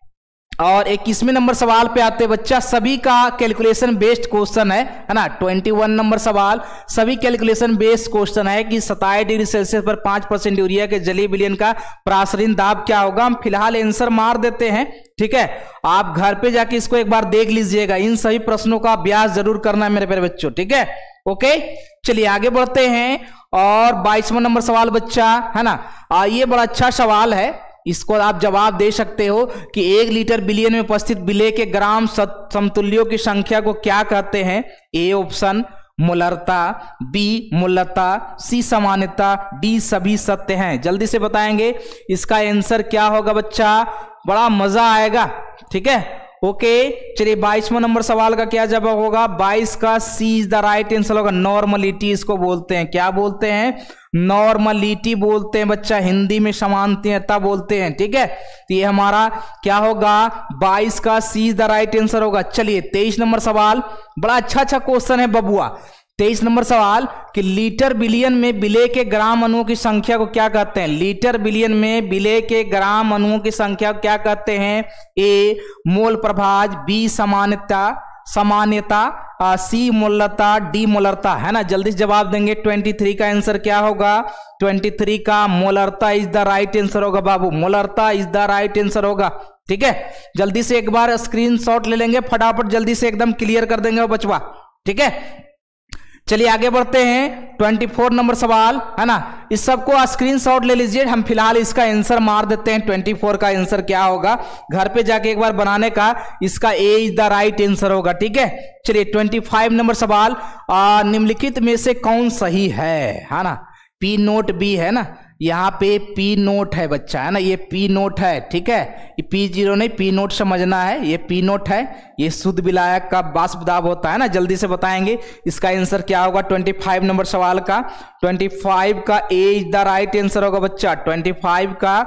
और इक्कीसवें नंबर सवाल पे आते हैं बच्चा। सभी का कैलकुलेशन बेस्ड क्वेश्चन है, है ना। इक्कीस नंबर सवाल सभी कैलकुलेशन बेस्ड क्वेश्चन है कि सत्ताईस डिग्री सेल्सियस पर पांच परसेंट यूरिया के जलीय विलयन का प्रासरण दाब क्या होगा। हम फिलहाल आंसर मार देते हैं, ठीक है। आप घर पे जाके इसको एक बार देख लीजिएगा, इन सभी प्रश्नों का अभ्यास जरूर करना है मेरे प्यारे बच्चों, ठीक है। ओके चलिए आगे बढ़ते हैं और बाईसवां नंबर सवाल बच्चा, है ना। आ, ये बड़ा अच्छा सवाल है, इसको आप जवाब दे सकते हो कि एक लीटर विलयन में उपस्थित विलेय के ग्राम समतुल्यों की संख्या को क्या कहते हैं। ए ऑप्शन मोलरता, बी मूलता, सी सामान्यता, डी सभी सत्य हैं। जल्दी से बताएंगे इसका आंसर क्या होगा बच्चा, बड़ा मजा आएगा, ठीक है। ओके चलिए बाईसवां नंबर सवाल का क्या जवाब होगा। बाईस का C is the right answer होगा। नॉर्मलिटी इसको बोलते हैं, क्या बोलते हैं, नॉर्मलिटी बोलते हैं बच्चा, हिंदी में समानता बोलते हैं, ठीक है। तो ये हमारा क्या होगा, बाईस का C is the right answer होगा। चलिए तेईस नंबर सवाल, बड़ा अच्छा अच्छा क्वेश्चन है बबुआ। तेईस नंबर सवाल कि लीटर बिलियन में विलेय के ग्राम अणुओं की संख्या को क्या कहते हैं। लीटर बिलियन में विलेय के ग्राम अणुओं की संख्या को क्या कहते हैं। ए मोल प्रभाज, बी सामान्यता सामान्यता, सी मोलता, डी मोलरता, है ना। जल्दी से जवाब देंगे। तेईस का आंसर क्या होगा, तेईस का मोलरता इज द राइट आंसर होगा बाबू, मोलरता इज द राइट आंसर होगा, ठीक है। जल्दी से एक बार स्क्रीनशॉट ले लेंगे, फटाफट जल्दी से एकदम क्लियर कर देंगे बचवा, ठीक है। चलिए आगे बढ़ते हैं चौबीस नंबर सवाल, है ना। इस सबको स्क्रीनशॉट ले लीजिए, हम फिलहाल इसका आंसर मार देते हैं। चौबीस का आंसर क्या होगा, घर पे जाके एक बार बनाने का, इसका A is the right answer होगा, ठीक है। चलिए पच्चीस नंबर सवाल, निम्नलिखित में से कौन सही है, है ना। पी नोट बी है ना, यहाँ पे पी नोट है बच्चा, है ना, ये पी नोट है, ठीक है। ये पी जीरो नहीं, पी नोट समझना है, ये पी नोट है, ये शुद्ध विलायक का वाष्प दाब होता है ना। जल्दी से बताएंगे इसका आंसर क्या होगा। पच्चीस नंबर सवाल का पच्चीस का A is the right answer होगा बच्चा, पच्चीस का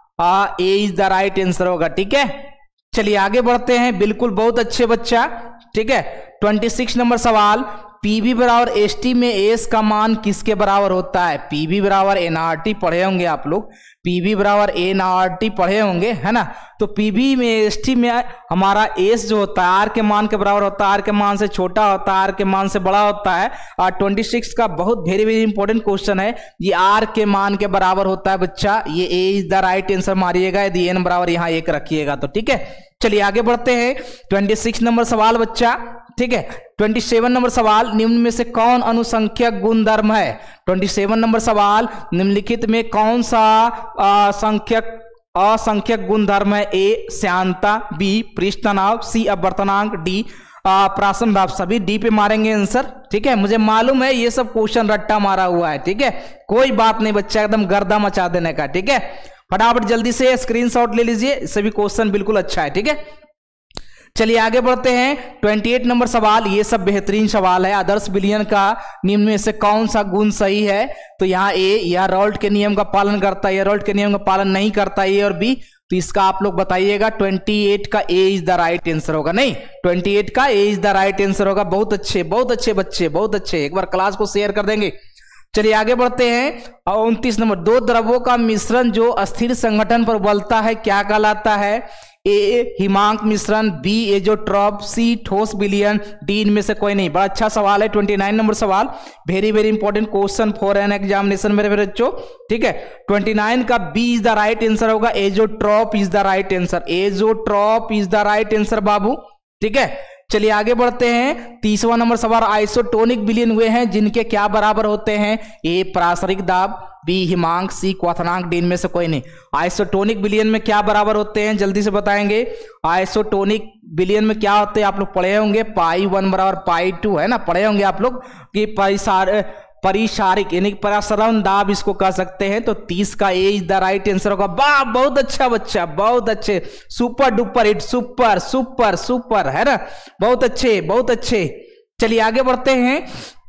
A is the right answer होगा, ठीक है। चलिए आगे बढ़ते हैं, बिल्कुल बहुत अच्छे बच्चा, ठीक है। छब्बीस नंबर सवाल, पीवी बराबर एस टी में एस का मान किसके बराबर होता है। पीवी बराबर एनआरटी पढ़े होंगे आप लोग, पीवी बराबर एनआरटी पढ़े होंगे, है ना। तो पीवी में एसटी में हमारा एस जो होता है आर के मान के बराबर होता है, आर के मान से छोटा होता है, आर के मान से बड़ा होता है। और छब्बीस का बहुत वेरी वेरी इंपॉर्टेंट क्वेश्चन है, ये आर के मान के बराबर होता है बच्चा, ये A is the right answer मारिएगा, यदि एन बराबर यहाँ एक रखिएगा तो, ठीक है। चलिए आगे बढ़ते हैं, छब्बीस नंबर सवाल बच्चा, ठीक है। सत्ताईस नंबर सवाल, निम्न में से कौन अनुसंख्यक गुणधर्म है। सत्ताईस नंबर सवाल, निम्नलिखित में कौन सा असंख्यक असंख्यक गुणधर्म है। ए श्यानता, बी पृष्ठ तनाव, सी अपवर्तनांक, डी प्राशन दाब। सभी डी पे मारेंगे आंसर, ठीक है। मुझे मालूम है ये सब क्वेश्चन रट्टा मारा हुआ है, ठीक है, कोई बात नहीं बच्चा, एकदम गर्दा मचा देने का, ठीक है। फटाफट जल्दी से स्क्रीनशॉट ले लीजिए, सभी क्वेश्चन बिल्कुल अच्छा है, ठीक है। चलिए आगे बढ़ते हैं, अट्ठाईस नंबर सवाल, ये सब बेहतरीन सवाल है। आदर्श विलयन का निम्न में से कौन सा गुण सही है। तो यहाँ ए, यह रॉल्ट के नियम का पालन करता है, यह रॉल्ट के नियम का पालन नहीं करता, ए और बी। तो इसका आप लोग बताइएगा। अट्ठाईस का A is the right answer होगा, नहीं अट्ठाईस का A is the right answer होगा। बहुत अच्छे बहुत अच्छे बच्चे, बहुत अच्छे, एक बार क्लास को शेयर कर देंगे। चलिए आगे बढ़ते हैं, उनतीस नंबर, दो द्रवों का मिश्रण जो अस्थिर संगठन पर उबलता है क्या कहलाता है। ए हिमांक मिश्रण, बी एजोट्रॉप, सी ठोस विलयन, डी इनमें से कोई नहीं। बड़ा अच्छा सवाल है, उनतीस नंबर सवाल, very very important question for an examination मेरे मेरे बच्चों, ठीक है। उनतीस का B is the right answer होगा, azeotrope is the right answer, azeotrope is the right answer बाबू, ठीक है। चलिए आगे बढ़ते हैं, तीसवा नंबर सवाल, आइसोटोनिक विलयन हुए हैं जिनके क्या बराबर होते हैं, ए पारस्परिक दाब, बी हिमांक, सी क्वथनांक, डी इनमें से कोई नहीं। आइसोटोनिक विलयन में क्या बराबर होते हैं जल्दी से बताएंगे। आइसोटोनिक विलयन में क्या होते हैं आप लोग पढ़े होंगे, पाई वन बराबर पाई टू, है ना, पढ़े होंगे आप लोग कि परिसार परिसारिक यानी परासरण दाब इसको कह सकते हैं। तो तीस का A is the right answer होगा। वाह बहुत अच्छा बच्चा, बहुत अच्छे, super duper hit, super super super, है ना, बहुत अच्छे बहुत अच्छे। चलिए आगे बढ़ते हैं,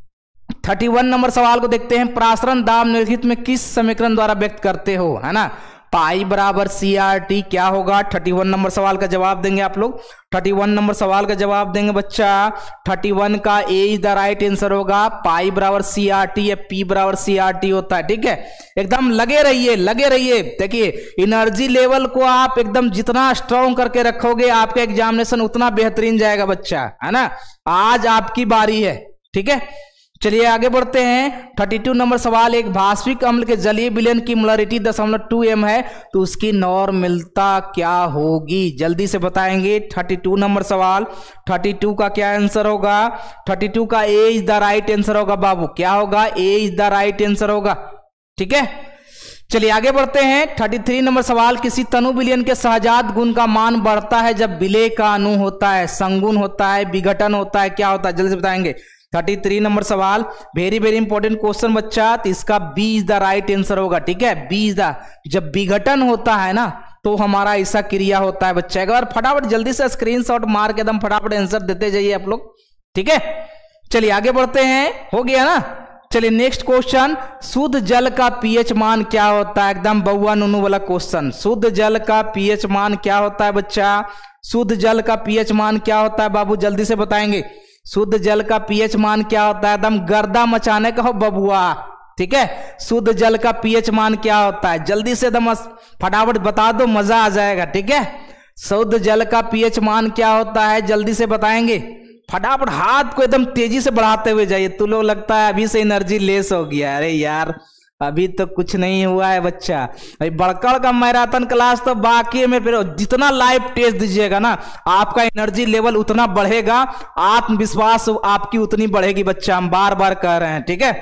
इकतीस नंबर सवाल को देखते हैं, परासरण दाब निम्नलिखित में किस समीकरण द्वारा व्यक्त करते हो, है ना, पाई बराबर सी आर टी क्या होगा। इकतीस नंबर सवाल का जवाब देंगे आप लोग, इकतीस नंबर सवाल का जवाब देंगे बच्चा, इकतीस का A is the right answer होगा, पाई बराबर सी आर टी या पी बराबर सी आर टी होता है, ठीक है। एकदम लगे रहिए लगे रहिए, देखिए एनर्जी लेवल को आप एकदम जितना स्ट्रॉन्ग करके रखोगे आपका एग्जामिनेशन उतना बेहतरीन जाएगा बच्चा, है ना। आज आपकी बारी है, ठीक है। चलिए आगे बढ़ते हैं, बत्तीस नंबर सवाल, एक भास्विक अम्ल के जलीय विलयन की मोलरिटी दशमलव टू एम है तो उसकी नॉर्मलता क्या होगी, जल्दी से बताएंगे। बत्तीस नंबर सवाल, बत्तीस का क्या आंसर होगा, बत्तीस का A is the right answer होगा बाबू, क्या होगा, A is the right answer होगा, ठीक है। चलिए आगे बढ़ते हैं, तैंतीस नंबर सवाल, किसी तनु विलयन के सहजात गुण का मान बढ़ता है जब विलय का अणु होता है, संगुण होता है, विघटन होता है, क्या होता है, जल्दी से बताएंगे। तैंतीस नंबर सवाल, वेरी वेरी इंपॉर्टेंट क्वेश्चन बच्चा, तो इसका B is the right answer होगा, ठीक है। बी इज द, जब विघटन होता है ना तो हमारा ऐसा क्रिया होता है बच्चा। एक बार फटाफट जल्दी से स्क्रीनशॉट मार के एकदम फटाफट आंसर देते जाइए आप लोग, ठीक है। चलिए आगे बढ़ते हैं, हो गया ना। चलिए नेक्स्ट क्वेश्चन, शुद्ध जल का पीएच मान क्या होता है, एकदम बउआ नुनू वाला क्वेश्चन। शुद्ध जल का पीएच मान क्या होता है बच्चा, शुद्ध जल का पीएच मान क्या होता है बाबू, जल्दी से बताएंगे। शुद्ध जल का पीएच मान क्या होता है, एकदम गर्दा मचाने का हो बबुआ, ठीक है। शुद्ध जल का पीएच मान क्या होता है, जल्दी से एकदम फटाफट बता दो, मजा आ जाएगा, ठीक है। शुद्ध जल का पीएच मान क्या होता है, जल्दी से बताएंगे, फटाफट हाथ को एकदम तेजी से बढ़ाते हुए जाइए। तू लोग लगता है अभी से एनर्जी लेस हो गया, अरे यार अभी तो कुछ नहीं हुआ है बच्चा, अभी बड़कड़ का मैराथन क्लास तो बाकी है। फिर जितना लाइव टेस्ट दीजिएगा ना आपका एनर्जी लेवल उतना बढ़ेगा, आत्मविश्वास आपकी उतनी बढ़ेगी बच्चा, हम बार बार कह रहे हैं, ठीक है।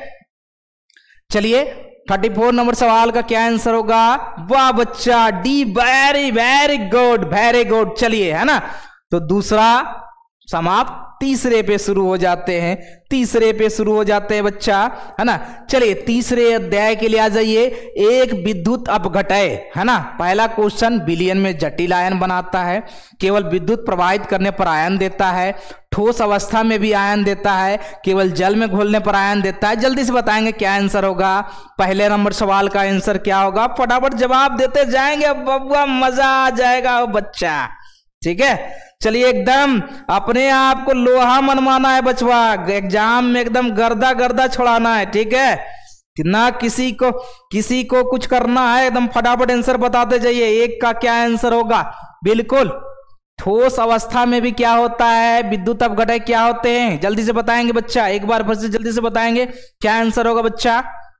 चलिए चौंतीस नंबर सवाल का क्या आंसर होगा, वाह बच्चा D, very very good very good. चलिए है ना, तो दूसरा समाप्त, तीसरे पे शुरू हो जाते हैं, तीसरे पे शुरू हो जाते हैं बच्चा, है ना। चलिए तीसरे अध्याय के लिए आ जाइए, एक विद्युत अपघटय, है ना। पहला क्वेश्चन, विलयन में जटिल आयन बनाता है, केवल विद्युत प्रवाहित करने पर आयन देता है, ठोस अवस्था में भी आयन देता है, केवल जल में घोलने पर आयन देता है। जल्दी से बताएंगे क्या आंसर होगा, पहले नंबर सवाल का आंसर क्या होगा, फटाफट जवाब देते जाएंगे बब्बा, मजा आ जाएगा बच्चा, ठीक है। चलिए एकदम अपने आप को लोहा मनवाना है बचवा, एग्जाम में एकदम गर्दा गर्दा छोड़ाना है, ठीक है ना। किसी को किसी को कुछ करना है, एकदम फटाफट आंसर बताते जाइए। एक का क्या आंसर होगा, बिल्कुल ठोस अवस्था में भी क्या होता है, विद्युत अपघटय क्या होते हैं, जल्दी से बताएंगे बच्चा, एक बार फिर से जल्दी से बताएंगे क्या आंसर होगा बच्चा।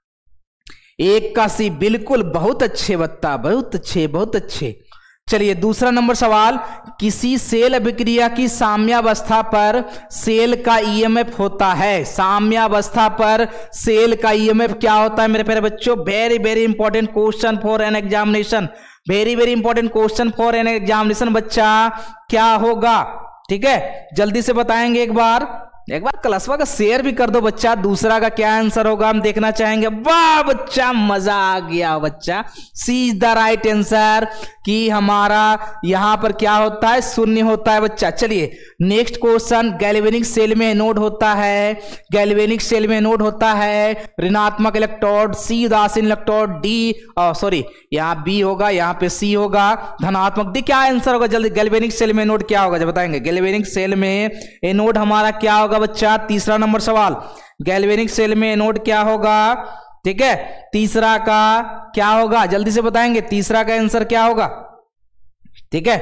एक का सी, बिल्कुल बहुत अच्छे बच्चा, बहुत अच्छे बहुत अच्छे। चलिए दूसरा नंबर सवाल, किसी सेल अभिक्रिया की साम्यावस्था पर सेल का ईएमएफ होता है, साम्यावस्था पर सेल का ईएमएफ क्या होता है मेरे प्यारे बच्चों, very very important question for an examination, very very important question for an examination बच्चा, क्या होगा, ठीक है। जल्दी से बताएंगे, एक बार एक बार क्लासवा का शेयर भी कर दो बच्चा। दूसरा का क्या आंसर होगा हम देखना चाहेंगे। वाह बच्चा मजा आ गया बच्चा, C is the right answer, कि हमारा यहां पर क्या होता है, शून्य होता है बच्चा। चलिए नेक्स्ट क्वेश्चन, गैल्वेनिक सेल में एनोड होता है, गैल्वेनिक सेल में एनोड होता है ऋणात्मक इलेक्ट्रोड, सी उदासीन इलेक्ट्रोड, डी सॉरी यहाँ बी होगा, यहाँ पे सी होगा धनात्मक, डी क्या आंसर होगा जल्दी। गैल्वेनिक सेल में एनोड क्या होगा जब बताएंगे, गैल्वेनिक सेल में एनोड हमारा क्या होगा बच्चा। तीसरा नंबर सवाल, गैल्वेनिक सेल में एनोड क्या होगा, ठीक है। तीसरा का क्या होगा जल्दी से बताएंगे, तीसरा का आंसर क्या होगा, ठीक है।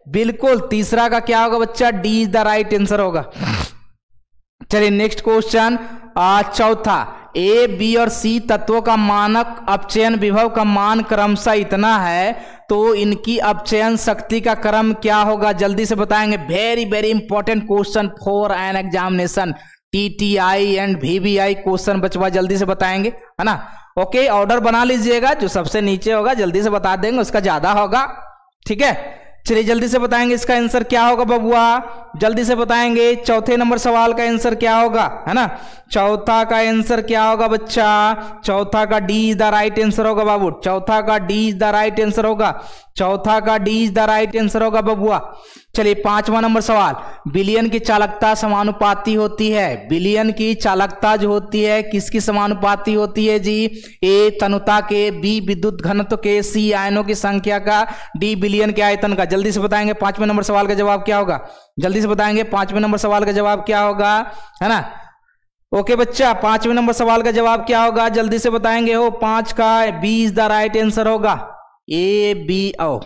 बिल्कुल तीसरा का क्या होगा बच्चा, D is the right answer होगा। चलिए नेक्स्ट क्वेश्चन चौथा, ए बी और सी तत्वों का मानक अपचयन विभव का मान क्रमशः इतना है तो इनकी अपचयन शक्ति का क्रम क्या होगा, जल्दी से बताएंगे। Very very important question for an examination, T T I and V V I question बचवा, जल्दी से बताएंगे, है ना। ओके ऑर्डर बना लीजिएगा, जो सबसे नीचे होगा जल्दी से बता देंगे, उसका ज्यादा होगा, ठीक है। चलिए जल्दी से बताएंगे इसका आंसर क्या होगा बबुआ, जल्दी से बताएंगे। चौथे नंबर सवाल का आंसर क्या होगा, है ना। चौथा का आंसर क्या होगा बच्चा, चौथा का D is the right answer होगा बाबू, चौथा का D is the right answer होगा, चौथा का D is the right answer होगा बबुआ। चलिए पांचवा नंबर सवाल, बिलियन की चालकता समानुपाती होती है, बिलियन की चालकता जो होती है किसकी समानुपाती होती है जी, ए तनुता के, बी विद्युत घनत्व के, सी आयनों की संख्या का, डी बिलियन के आयतन का। जल्दी से बताएंगे पांचवें नंबर सवाल का जवाब क्या होगा, जल्दी से बताएंगे पांचवें नंबर सवाल का जवाब क्या होगा, है ना। ओके बच्चा पांचवें नंबर सवाल का जवाब क्या होगा, जल्दी से बताएंगे हो। पांच का B is the right answer होगा, ए बी ओ,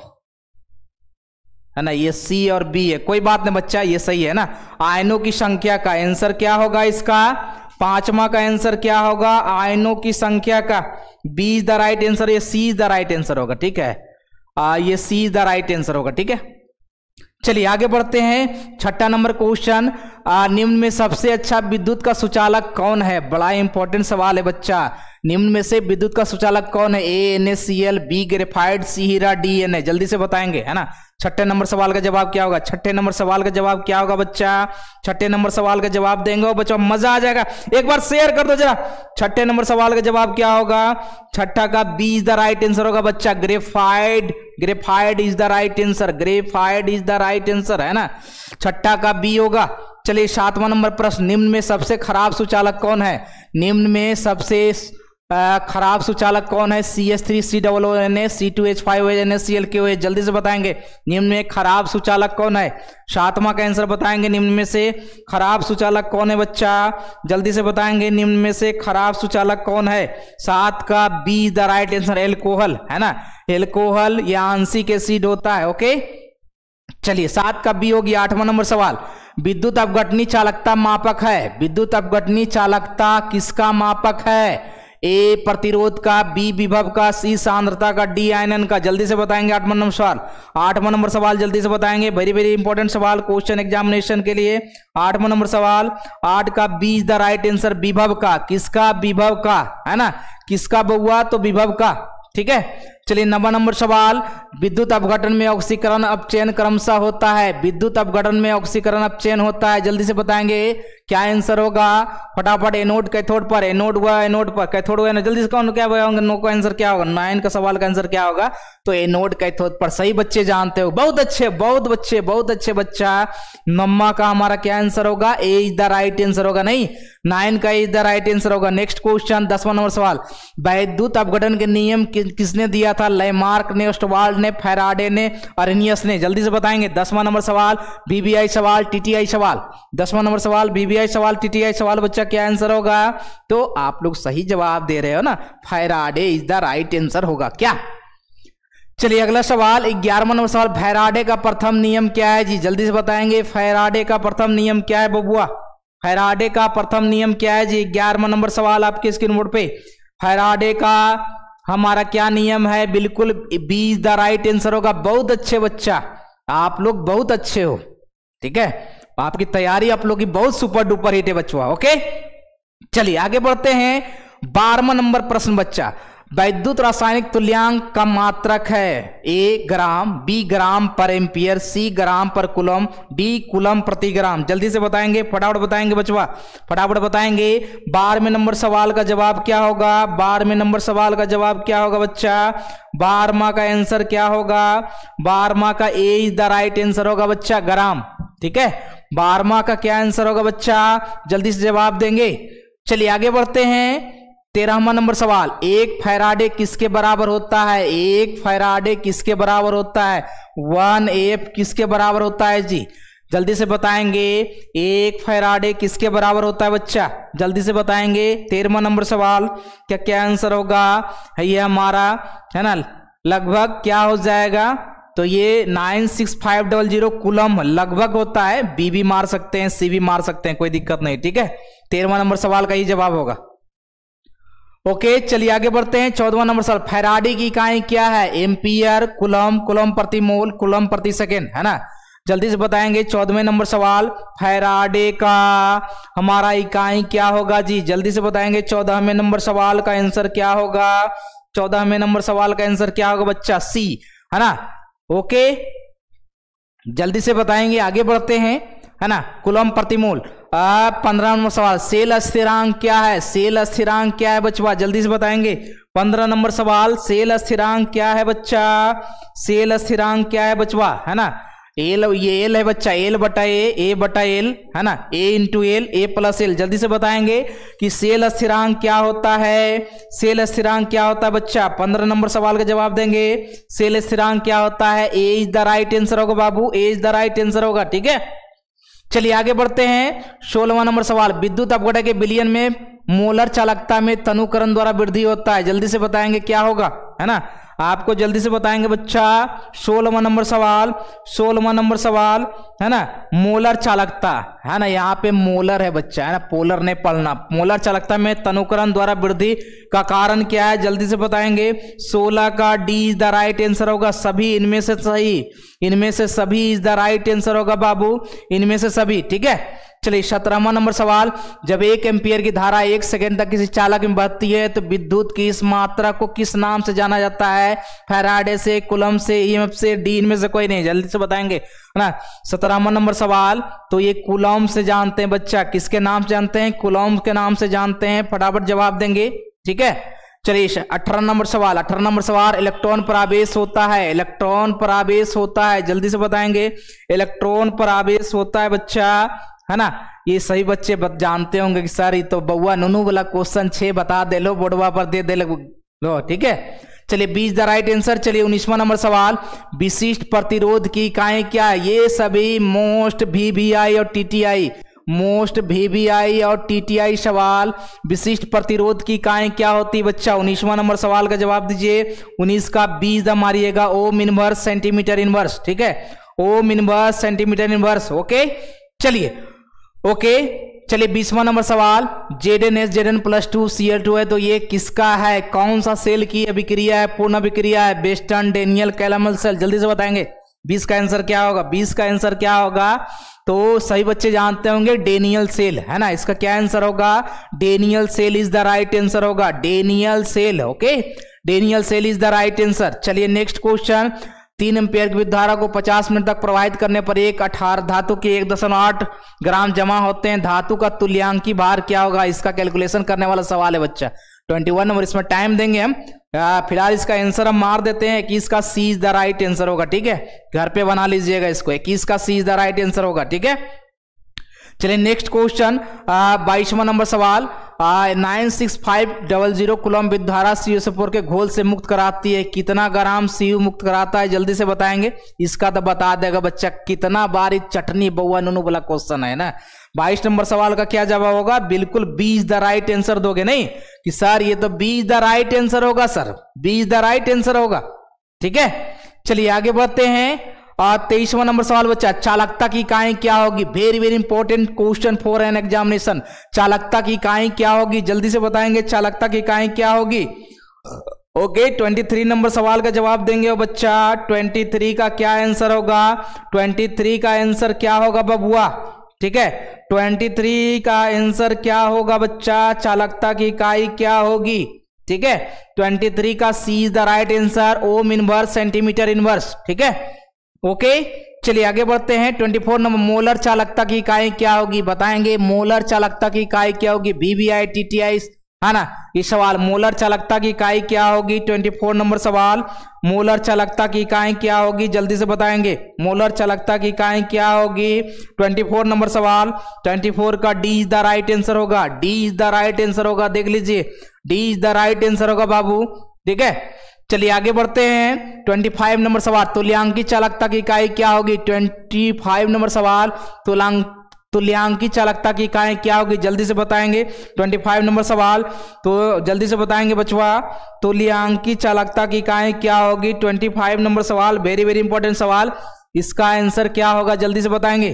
है ना, ये सी और बी है, कोई बात नहीं बच्चा ये सही है ना। आयनों की संख्या का आंसर क्या होगा इसका, पांचवा का आंसर क्या होगा, आयनों की संख्या का, B is the right answer, ये C is the right answer होगा, ठीक है, आ, ये C is the right answer होगा, ठीक है। चलिए आगे बढ़ते हैं, छठा नंबर क्वेश्चन, निम्न में सबसे अच्छा विद्युत का सुचालक कौन है, बड़ा इंपॉर्टेंट सवाल है बच्चा। निम्न में से विद्युत का सुचालक कौन है, A N A C L, B graphite, C हीरा, डी एन ए, जल्दी से बताएंगे, है ना। छठे नंबर सवाल का जवाब क्या होगा, छठे नंबर सवाल का जवाब क्या होगा बच्चा, छठे नंबर सवाल का जवाब देंगे बच्चा, मजा आ जाएगा, एक बार शेयर कर दो जरा। छठे नंबर सवाल का जवाब क्या होगा, छठा का B is the right answer होगा बच्चा, graphite, graphite is the right answer, graphite is the right answer, है ना, छठा का बी होगा। चलिए सातवां नंबर प्रश्न, निम्न में सबसे खराब सुचालक कौन है, निम्न में सबसे आ, खराब सुचालक कौन है, C S three C double O N A, C two H five N S C L K O, जल्दी से बताएंगे निम्न में खराब सुचालक कौन है। सातवां का आंसर बताएंगे, निम्न में से खराब सुचालक कौन है बच्चा, जल्दी से बताएंगे निम्न में से खराब सुचालक कौन है। सात का B the right answer, alcohol, है ना, एल्कोहल या आंशिक एसिड होता है। ओके चलिए सात का बी होगी। आठवां नंबर सवाल, विद्युत अपघटनी चालकता मापक है, विद्युत अपघटनी चालकता किसका मापक है, ए प्रतिरोध का, बी विभव का, सी सांद्रता का, डी आयनन का, जल्दी से बताएंगे। आठवां नंबर सवाल, आठवां नंबर सवाल जल्दी से बताएंगे, वेरी वेरी इंपॉर्टेंट सवाल क्वेश्चन एग्जामिनेशन के लिए। आठवां नंबर सवाल, आठ का B is the right answer, विभव का, किसका, विभव का, है ना, किसका बउआ, तो विभव का, ठीक है। चलिए नवा नंबर सवाल, विद्युत अपघटन में ऑक्सीकरण अपचयन क्रमशः होता है, विद्युत अपघटन में ऑक्सीकरण अपचयन होता है, जल्दी से बताएंगे क्या आंसर होगा, फटाफट। एनोड कैथोड पर, एनोड हुआ एनोड पर, कैथोड हुआ, जल्दी से कौन क्या होगा, नो का आंसर क्या होगा, नाइन का सवाल का आंसर क्या होगा, तो एनोड कैथोड पर। सही बच्चे जानते हो, बहुत अच्छे बहुत बच्चे बहुत अच्छे बच्चा। नम्मा का हमारा क्या आंसर होगा, A is the right answer होगा, नहीं नाइन का इज द राइट आंसर होगा। नेक्स्ट क्वेश्चन दसवां नंबर सवाल, विद्युत अपघटन के नियम कि, किसने दिया था, लेमार्क ने, ओस्टवाल्ड ने, फैराडे ने, अरेनियस ने, जल्दी से बताएंगे। दसवां नंबर सवाल बीबीआई सवाल, टीटीआई सवाल, दसवां नंबर सवाल बीबीआई सवाल, टीटीआई सवाल, बच्चा क्या आंसर होगा, तो आप लोग सही जवाब दे रहे हो ना, Faraday is the right answer होगा क्या। चलिए अगला सवाल ग्यारहवां नंबर सवाल, फैराडे का प्रथम नियम क्या है जी, जल्दी से बताएंगे फैराडे का प्रथम नियम क्या है बबुआ, फैराडे का प्रथम नियम क्या है जी। ग्यारहवां नंबर सवाल आपके स्क्रीन बोर्ड पे, फैराडे का हमारा क्या नियम है, बिल्कुल B is the right answer होगा। बहुत अच्छे बच्चा, आप लोग बहुत अच्छे हो, ठीक है, आपकी तैयारी आप लोग की बहुत सुपर डुपर हिट है बच्चों। ओके चलिए आगे बढ़ते हैं। बारहवां नंबर प्रश्न बच्चा, वैद्युत रासायनिक तुल्यांक का मात्रक है, ए ग्राम, बी ग्राम पर एम्पियर, सी ग्राम पर कुलम, डी कुलम प्रति ग्राम, जल्दी से बताएंगे, फटाफट बताएंगे बचवा, फटाफट बताएंगे। बारहवें नंबर सवाल का जवाब क्या होगा, बारहवें नंबर सवाल का जवाब क्या होगा बच्चा, बारहवां का आंसर क्या होगा, बारहवां का A is the right answer होगा बच्चा, ग्राम, ठीक है। बारहवां का क्या आंसर होगा बच्चा, जल्दी से जवाब देंगे। चलिए आगे बढ़ते हैं। तेरहवां नंबर सवाल, एक फैराडे किसके बराबर होता है, एक फैराडे किसके बराबर होता है, वन एफ किसके बराबर होता है जी, जल्दी से बताएंगे। एक फैराडे किसके बराबर होता है बच्चा, जल्दी से बताएंगे। तेरहवां नंबर सवाल क्या क्या आंसर होगा, ये हमारा है ना लगभग क्या हो जाएगा, तो ये nine six five double zero coulomb लगभग होता है। बी भी मार सकते हैं, सी भी मार सकते हैं, कोई दिक्कत नहीं, ठीक है। तेरहवां नंबर सवाल का ये जवाब होगा। ओके, चलिए आगे बढ़ते हैं। चौदहवां नंबर सवाल, फैराडे की इकाई क्या है? एम्पियर, कूलम, कूलम प्रति मोल, कूलम प्रति सेकेंड, है ना। जल्दी से बताएंगे। चौदहवें नंबर सवाल, फैराडे का हमारा इकाई क्या होगा जी? जल्दी से बताएंगे। चौदहवें नंबर सवाल का आंसर क्या होगा? चौदहवें नंबर सवाल का आंसर क्या होगा बच्चा? सी, है ना। ओके, जल्दी से बताएंगे, आगे बढ़ते हैं, है ना। कूलम प्रति मोल। पंद्रह नंबर सवाल, सेल स्थिरांक क्या है? सेल स्थिरांक क्या है बच्चा? जल्दी से बताएंगे। पंद्रह नंबर सवाल, सेल स्थिरांक क्या है बच्चा? सेल स्थिरांक क्या है बचवा? है ना, एल, ये एल है बच्चा, एल बटा ए, ए बटा एल, है ना, A into L, A plus L. जल्दी से बताएंगे कि सेल स्थिरांक क्या होता है? सेल स्थिरांक क्या होता है बच्चा? पंद्रह नंबर सवाल का जवाब देंगे। सेल स्थिरांक क्या होता है? A is the right answer होगा बाबू, A is the right answer होगा, ठीक है। चलिए आगे बढ़ते हैं। सोलहवां नंबर सवाल, विद्युत अपघटन के विलयन में मोलर चालकता में तनुकरण द्वारा वृद्धि होता है। जल्दी से बताएंगे क्या होगा, है ना। आपको जल्दी से बताएंगे बच्चा। सोलहवां नंबर सवाल, सोलहवां नंबर सवाल, है ना, मोलर चालकता, है ना, यहाँ पे मोलर है बच्चा, है ना, पोलर ने पढ़ना। मोलर चालकता में तनुकरण द्वारा वृद्धि का कारण क्या है? जल्दी से बताएंगे। सोलह का D is the right answer होगा, सभी इनमें से सही, इनमें से सभी इज द राइट आंसर होगा बाबू, इनमें से सभी, ठीक है। चलिए सत्रहवां नंबर सवाल, जब एक एम्पियर की धारा एक सेकंड तक किसी चालक में बहती है तो विद्युत की इस मात्रा को किस नाम से जाना जाता है? फैराडे से, कूलम से, ईएमएफ से, डी इनमें से कोई नहीं। जल्दी से बताएंगे, है ना। सत्रहवां नंबर सवाल, तो ये कूलम से जानते हैं बच्चा। किसके नाम से जानते हैं? कूलम के नाम से जानते हैं। फटाफट जवाब देंगे, ठीक है। चलिए अठारह नंबर सवाल, अठारह नंबर सवाल, इलेक्ट्रॉन पर आवेश होता है, इलेक्ट्रॉन पर आवेश होता है। जल्दी से बताएंगे। इलेक्ट्रॉन पर आवेश होता है बच्चा, है ना। ये सही बच्चे जानते होंगे कि सर ये तो बउआ नूनू वाला क्वेश्चन छह बता दे लो, बोर्डवा पर दे दे लो, ठीक है। चलिए बीस द राइट आंसर। चलिए उन्नीसवां नंबर सवाल, विशिष्ट प्रतिरोध की इकाई क्या है? ये सभी मोस्ट वीवीआई और टीटीआई, मोस्ट वीवीआई और टीटीआई सवाल, विशिष्ट प्रतिरोध की इकाई क्या होती है बच्चा? उन्नीसवां नंबर सवाल का जवाब दीजिए। उन्नीस का बीस द मारिएगा, ओम इनवर्स सेंटीमीटर इनवर्स, ठीक है, ohm inverse centimetre inverse. Okay, चलिए ओके चलिए बीसवां नंबर सवाल, Z N S Z N plus two C L two है, तो ये किसका है? कौन सा सेल की अभिक्रिया है? पूर्ण अभिक्रिया है, बेस्टन डेनियल कैलामल सेल। जल्दी से बताएंगे बीस का आंसर क्या होगा? बीस का आंसर क्या होगा? तो सही बच्चे जानते होंगे डेनियल सेल, है ना। इसका क्या आंसर होगा? Daniell cell is the right answer होगा, Daniell cell. Okay, Daniell cell is the right answer. चलिए नेक्स्ट क्वेश्चन, तीन एम्पियर की विद्युत धारा को पचास मिनट तक प्रवाहित करने पर एक अठारह धातु के एक दशमलव आठ ग्राम जमा होते हैं, धातु का तुल्यांकी भार क्या होगा? इसका कैलकुलेशन करने वाला सवाल है बच्चा। इक्कीस नंबर, इसमें टाइम देंगे हम। फिलहाल इसका आंसर हम मार देते हैं। इक्कीस का C is the right answer होगा, ठीक है, घर पे बना लीजिएगा इसको। इक्कीस का C is the right answer होगा, ठीक है। चलिए नेक्स्ट क्वेश्चन, बाईसवां नंबर सवाल, nine six five double zero coulomb विद्युत धारा सी यू फोर के घोल से मुक्त कराती है, कितना ग्राम सी यू मुक्त कराता है? जल्दी से बताएंगे। इसका तो बता देगा बच्चा, कितना बार इस चटनी बउआ नूनू वाला क्वेश्चन है ना। बाईस नंबर सवाल का क्या जवाब होगा? बिल्कुल बीस द राइट आंसर दोगे, नहीं कि सर ये तो बीस द राइट आंसर होगा, सर बीस द राइट आंसर होगा, ठीक है। चलिए आगे बढ़ते हैं। और तेईसवां नंबर सवाल बच्चा, चालकता की इकाई क्या होगी? Very very important question for an examination. चालकता की इकाई क्या होगी? जल्दी से बताएंगे, चालकता की इकाई क्या होगी? ओके, तेईस नंबर सवाल का जवाब देंगे बच्चा। तेईस का क्या आंसर होगा? तेईस का आंसर क्या होगा बबुआ? ठीक है, तेईस का आंसर क्या होगा बच्चा? चालकता की इकाई क्या होगी? ठीक है, तेईस का C is the right answer, ohm inverse centimetre inverse, ठीक है। ओके, चलिए आगे बढ़ते हैं। चौबीस नंबर, मोलर चालकता की इकाई क्या होगी? बताएंगे मोलर चालकता की इकाई क्या होगी? वीवीआई, टीटीआई, है ना। ये सवाल, मोलर चालकता की इकाई क्या होगी? चौबीस नंबर सवाल, मोलर चालकता की इकाई क्या होगी? जल्दी से बताएंगे, मोलर चालकता की इकाई क्या होगी? चौबीस नंबर सवाल, चौबीस का D is the right answer होगा, D is the right answer होगा, देख लीजिए, D is the right answer होगा बाबू, ठीक है। चलिए आगे बढ़ते हैं। पच्चीस नंबर सवाल, तुल्यांकी चालकता की इकाई क्या होगी? पच्चीस नंबर सवाल, तुल्यांक तुल्यांकी चालकता की इकाई क्या होगी, जल्दी से बताएंगे। पच्चीस नंबर सवाल, तो जल्दी से बताएंगे बचवा, तुल्यांकी चालकता की इकाई क्या होगी। पच्चीस नंबर सवाल, वेरी वेरी इंपॉर्टेंट सवाल, इसका आंसर क्या होगा जल्दी से बताएंगे।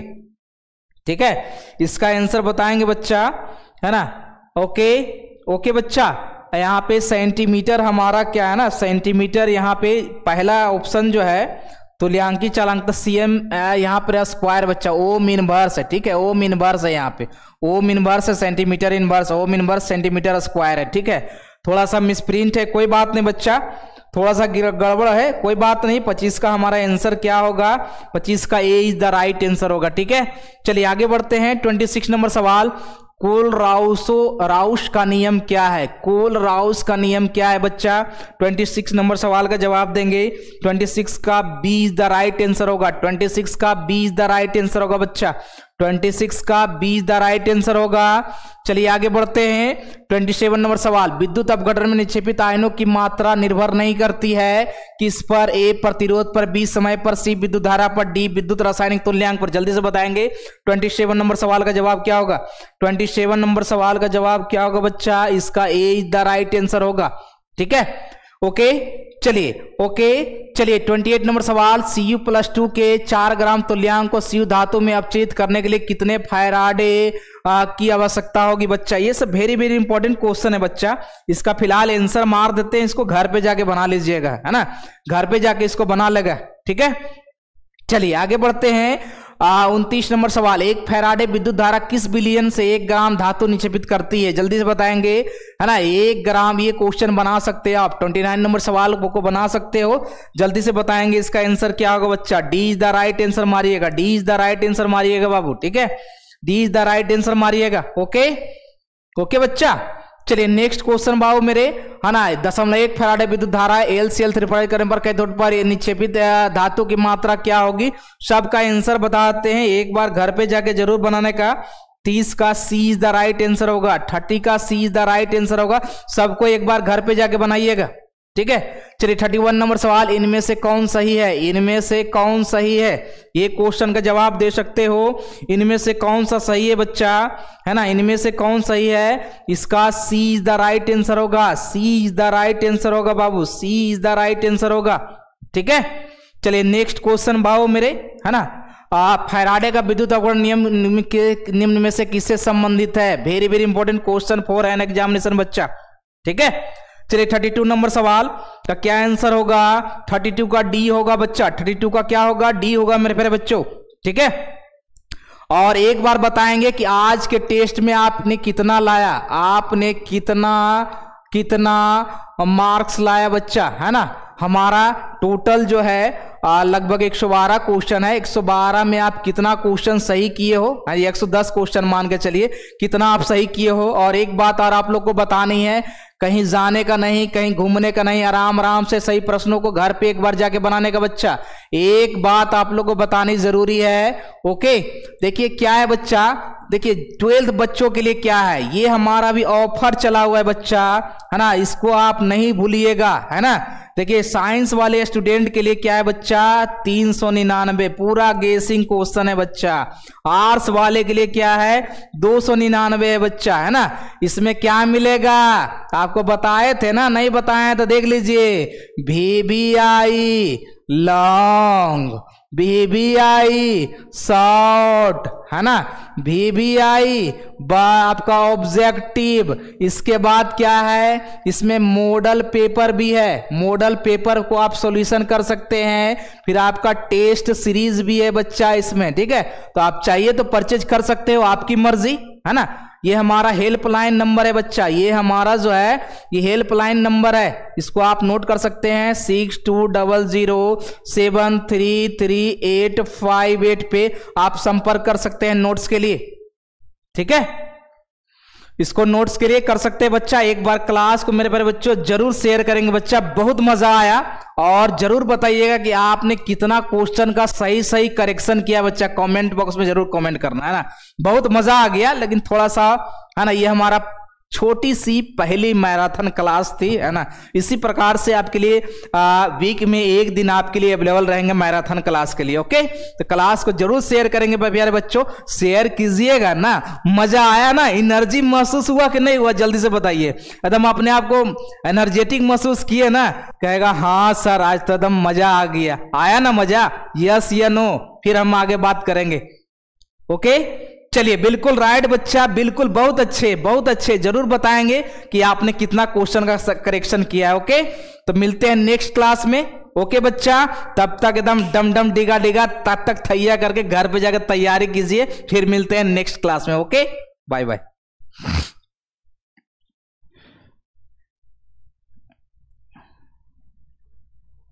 ठीक है, इसका आंसर बताएंगे बच्चा, है ना। ओके ओके बच्चा, यहाँ पे सेंटीमीटर हमारा क्या है ना, सेंटीमीटर यहाँ पे पहला ऑप्शन जो है तुल्यांकी चालकता सीएम, यहाँ पर स्क्वायर बच्चा, ओम इनवर्स है। ठीक है, ओम इनवर्स है, यहाँ पे ओम इनवर्स है, centimetre inverse, ohm inverse centimetre square है। ठीक है, थोड़ा सा मिसप्रिंट है, कोई बात नहीं बच्चा, थोड़ा सा गड़बड़ है, कोई बात नहीं। पच्चीस का हमारा आंसर क्या होगा, पच्चीस का A is the right answer होगा। ठीक है, चलिए आगे बढ़ते हैं। छब्बीस नंबर सवाल, कोल राउसो राउस का नियम क्या है, कोल राउस का नियम क्या है बच्चा। छब्बीस नंबर सवाल का जवाब देंगे, छब्बीस का B is the right answer होगा, छब्बीस का B is the right answer होगा बच्चा, छब्बीस का B is the right answer होगा। चलिए आगे बढ़ते हैं। सत्ताईस नंबर सवाल, विद्युत अपघटन में निक्षेपित आयनों की मात्रा निर्भर नहीं करती है किस पर, ए प्रतिरोध पर, बी समय पर, सी विद्युत धारा पर, डी विद्युत रासायनिक तुल्यांक पर। जल्दी से बताएंगे सत्ताईस नंबर सवाल का जवाब क्या होगा। सत्ताईस नंबर सवाल का जवाब क्या होगा बच्चा, इसका A is the right answer होगा। ठीक है, ओके चलिए ओके चलिए अट्ठाईस नंबर सवाल, Cu प्लस टू के चार ग्राम तुल्यांक को Cu धातु में अपचयित करने के लिए कितने फैराडे की आवश्यकता होगी बच्चा। ये सब वेरी वेरी इंपॉर्टेंट क्वेश्चन है बच्चा, इसका फिलहाल आंसर मार देते हैं, इसको घर पे जाके बना लीजिएगा, है ना, घर पे जाके इसको बना लेगा। ठीक है, चलिए आगे बढ़ते हैं। उनतीस नंबर सवाल, एक फैराडे विद्युत धारा किस बिलियन से एक ग्राम धातु निक्षेपित करती है। जल्दी से बताएंगे, है ना, एक ग्राम, ये क्वेश्चन बना सकते हो आप, उनतीस नंबर सवाल को बना सकते हो। जल्दी से बताएंगे इसका आंसर क्या होगा बच्चा, D is the right answer मारिएगा, D is the right answer मारिएगा बाबू। ठीक है, D is the right answer मारिएगा। ओके ओके बच्चा, चलिए नेक्स्ट क्वेश्चन बाबू मेरे, है ना, दशमलव एक फैराडे विद्युत धारा एल सी एल थ्री करने पर कैथोड पर निक्षेपित धातु की मात्रा क्या होगी। सबका आंसर बताते हैं, एक बार घर पे जाके जरूर बनाने का। तीस का C is the right answer होगा, थर्टी का C is the right answer होगा, सबको एक बार घर पे जाके बनाइएगा। ठीक है, चलिए इकतीस नंबर सवाल, इनमें से कौन सही है, इनमें से कौन सही है, ये क्वेश्चन का जवाब दे सकते हो। इनमें से कौन सा सही है बच्चा, है ना, इनमें से कौन सही है, इसका C is the right answer होगा, C is the right answer होगा बाबू, C is the right answer होगा। ठीक है, चलिए नेक्स्ट क्वेश्चन बाबू मेरे, है ना, फैराडे का विद्युत अपघटन नियम निम्न में से किससे संबंधित है। Very very important question for an examination बच्चा। ठीक है, चलिए बत्तीस नंबर सवाल का क्या आंसर होगा, बत्तीस का डी होगा बच्चा, बत्तीस का क्या होगा, डी होगा मेरे प्यारे बच्चों। ठीक है, और एक बार बताएंगे कि आज के टेस्ट में आपने कितना लाया, आपने कितना कितना मार्क्स लाया बच्चा, है ना। हमारा टोटल जो है लगभग एक सौ बारह क्वेश्चन है, एक सौ बारह में आप कितना क्वेश्चन सही किए हो, एक सौ दस क्वेश्चन मान के चलिए, कितना आप सही किए हो। और एक बात और आप लोग को बतानी है, कहीं जाने का नहीं, कहीं घूमने का नहीं, आराम आराम से सही प्रश्नों को घर पे एक बार जाके बनाने का बच्चा। एक बात आप लोग को बतानी जरूरी है। ओके, देखिए क्या है बच्चा, देखिए ट्वेल्थ बच्चों के लिए क्या है, ये हमारा भी ऑफर चला हुआ है बच्चा, है ना, इसको आप नहीं भूलिएगा, है ना। देखिए साइंस वाले स्टूडेंट के लिए क्या है बच्चा, तीन सौ निन्यानवे, पूरा गेसिंग क्वेश्चन है बच्चा। आर्ट्स वाले के लिए क्या है, दो सौ निन्यानवे है बच्चा, है ना। इसमें क्या मिलेगा, आपको बताए थे ना, नहीं बताए तो देख लीजिए, V B I long, V B I short, है ना, वी बी आई आपका ऑब्जेक्टिव। इसके बाद क्या है, इसमें मॉडल पेपर भी है, मॉडल पेपर को आप सॉल्यूशन कर सकते हैं। फिर आपका टेस्ट सीरीज भी है बच्चा इसमें। ठीक है, तो आप चाहिए तो परचेज कर सकते हो, आपकी मर्जी, है ना। ये हमारा हेल्पलाइन नंबर है बच्चा, ये हमारा जो है ये हेल्पलाइन नंबर है, इसको आप नोट कर सकते हैं, six two double zero seven three three eight five eight पे आप संपर्क कर सकते हैं नोट्स के लिए। ठीक है, इसको नोट्स के लिए कर सकते हैं बच्चा। एक बार क्लास को मेरे प्यारे बच्चों जरूर शेयर करेंगे बच्चा, बहुत मजा आया। और जरूर बताइएगा कि आपने कितना क्वेश्चन का सही सही करेक्शन किया बच्चा, कमेंट बॉक्स में जरूर कमेंट करना, है ना। बहुत मजा आ गया, लेकिन थोड़ा सा, है ना, ये हमारा छोटी सी पहली मैराथन क्लास थी, है ना। इसी प्रकार से आपके लिए आ, वीक में एक दिन आपके लिए अवेलेबल रहेंगे मैराथन क्लास के लिए। ओके, तो क्लास को जरूर शेयर करेंगे प्यारे बच्चों, शेयर कीजिएगा ना। मजा आया ना, एनर्जी महसूस हुआ कि नहीं हुआ, जल्दी से बताइए। एकदम अपने आप को एनर्जेटिक महसूस किए ना, कहेगा हाँ सर आज तो एकदम मजा आ गया। आया ना मजा, यस या नो, फिर हम आगे बात करेंगे। ओके, चलिए, बिल्कुल राइट बच्चा, बिल्कुल, बहुत अच्छे बहुत अच्छे। जरूर बताएंगे कि आपने कितना क्वेश्चन का करेक्शन किया है। ओके, तो मिलते हैं नेक्स्ट क्लास में। ओके बच्चा, तब तक एकदम डम डम डिगा डिगा तब तक थैया करके घर पे जाकर तैयारी कीजिए। फिर मिलते हैं नेक्स्ट क्लास में। Okay, bye bye.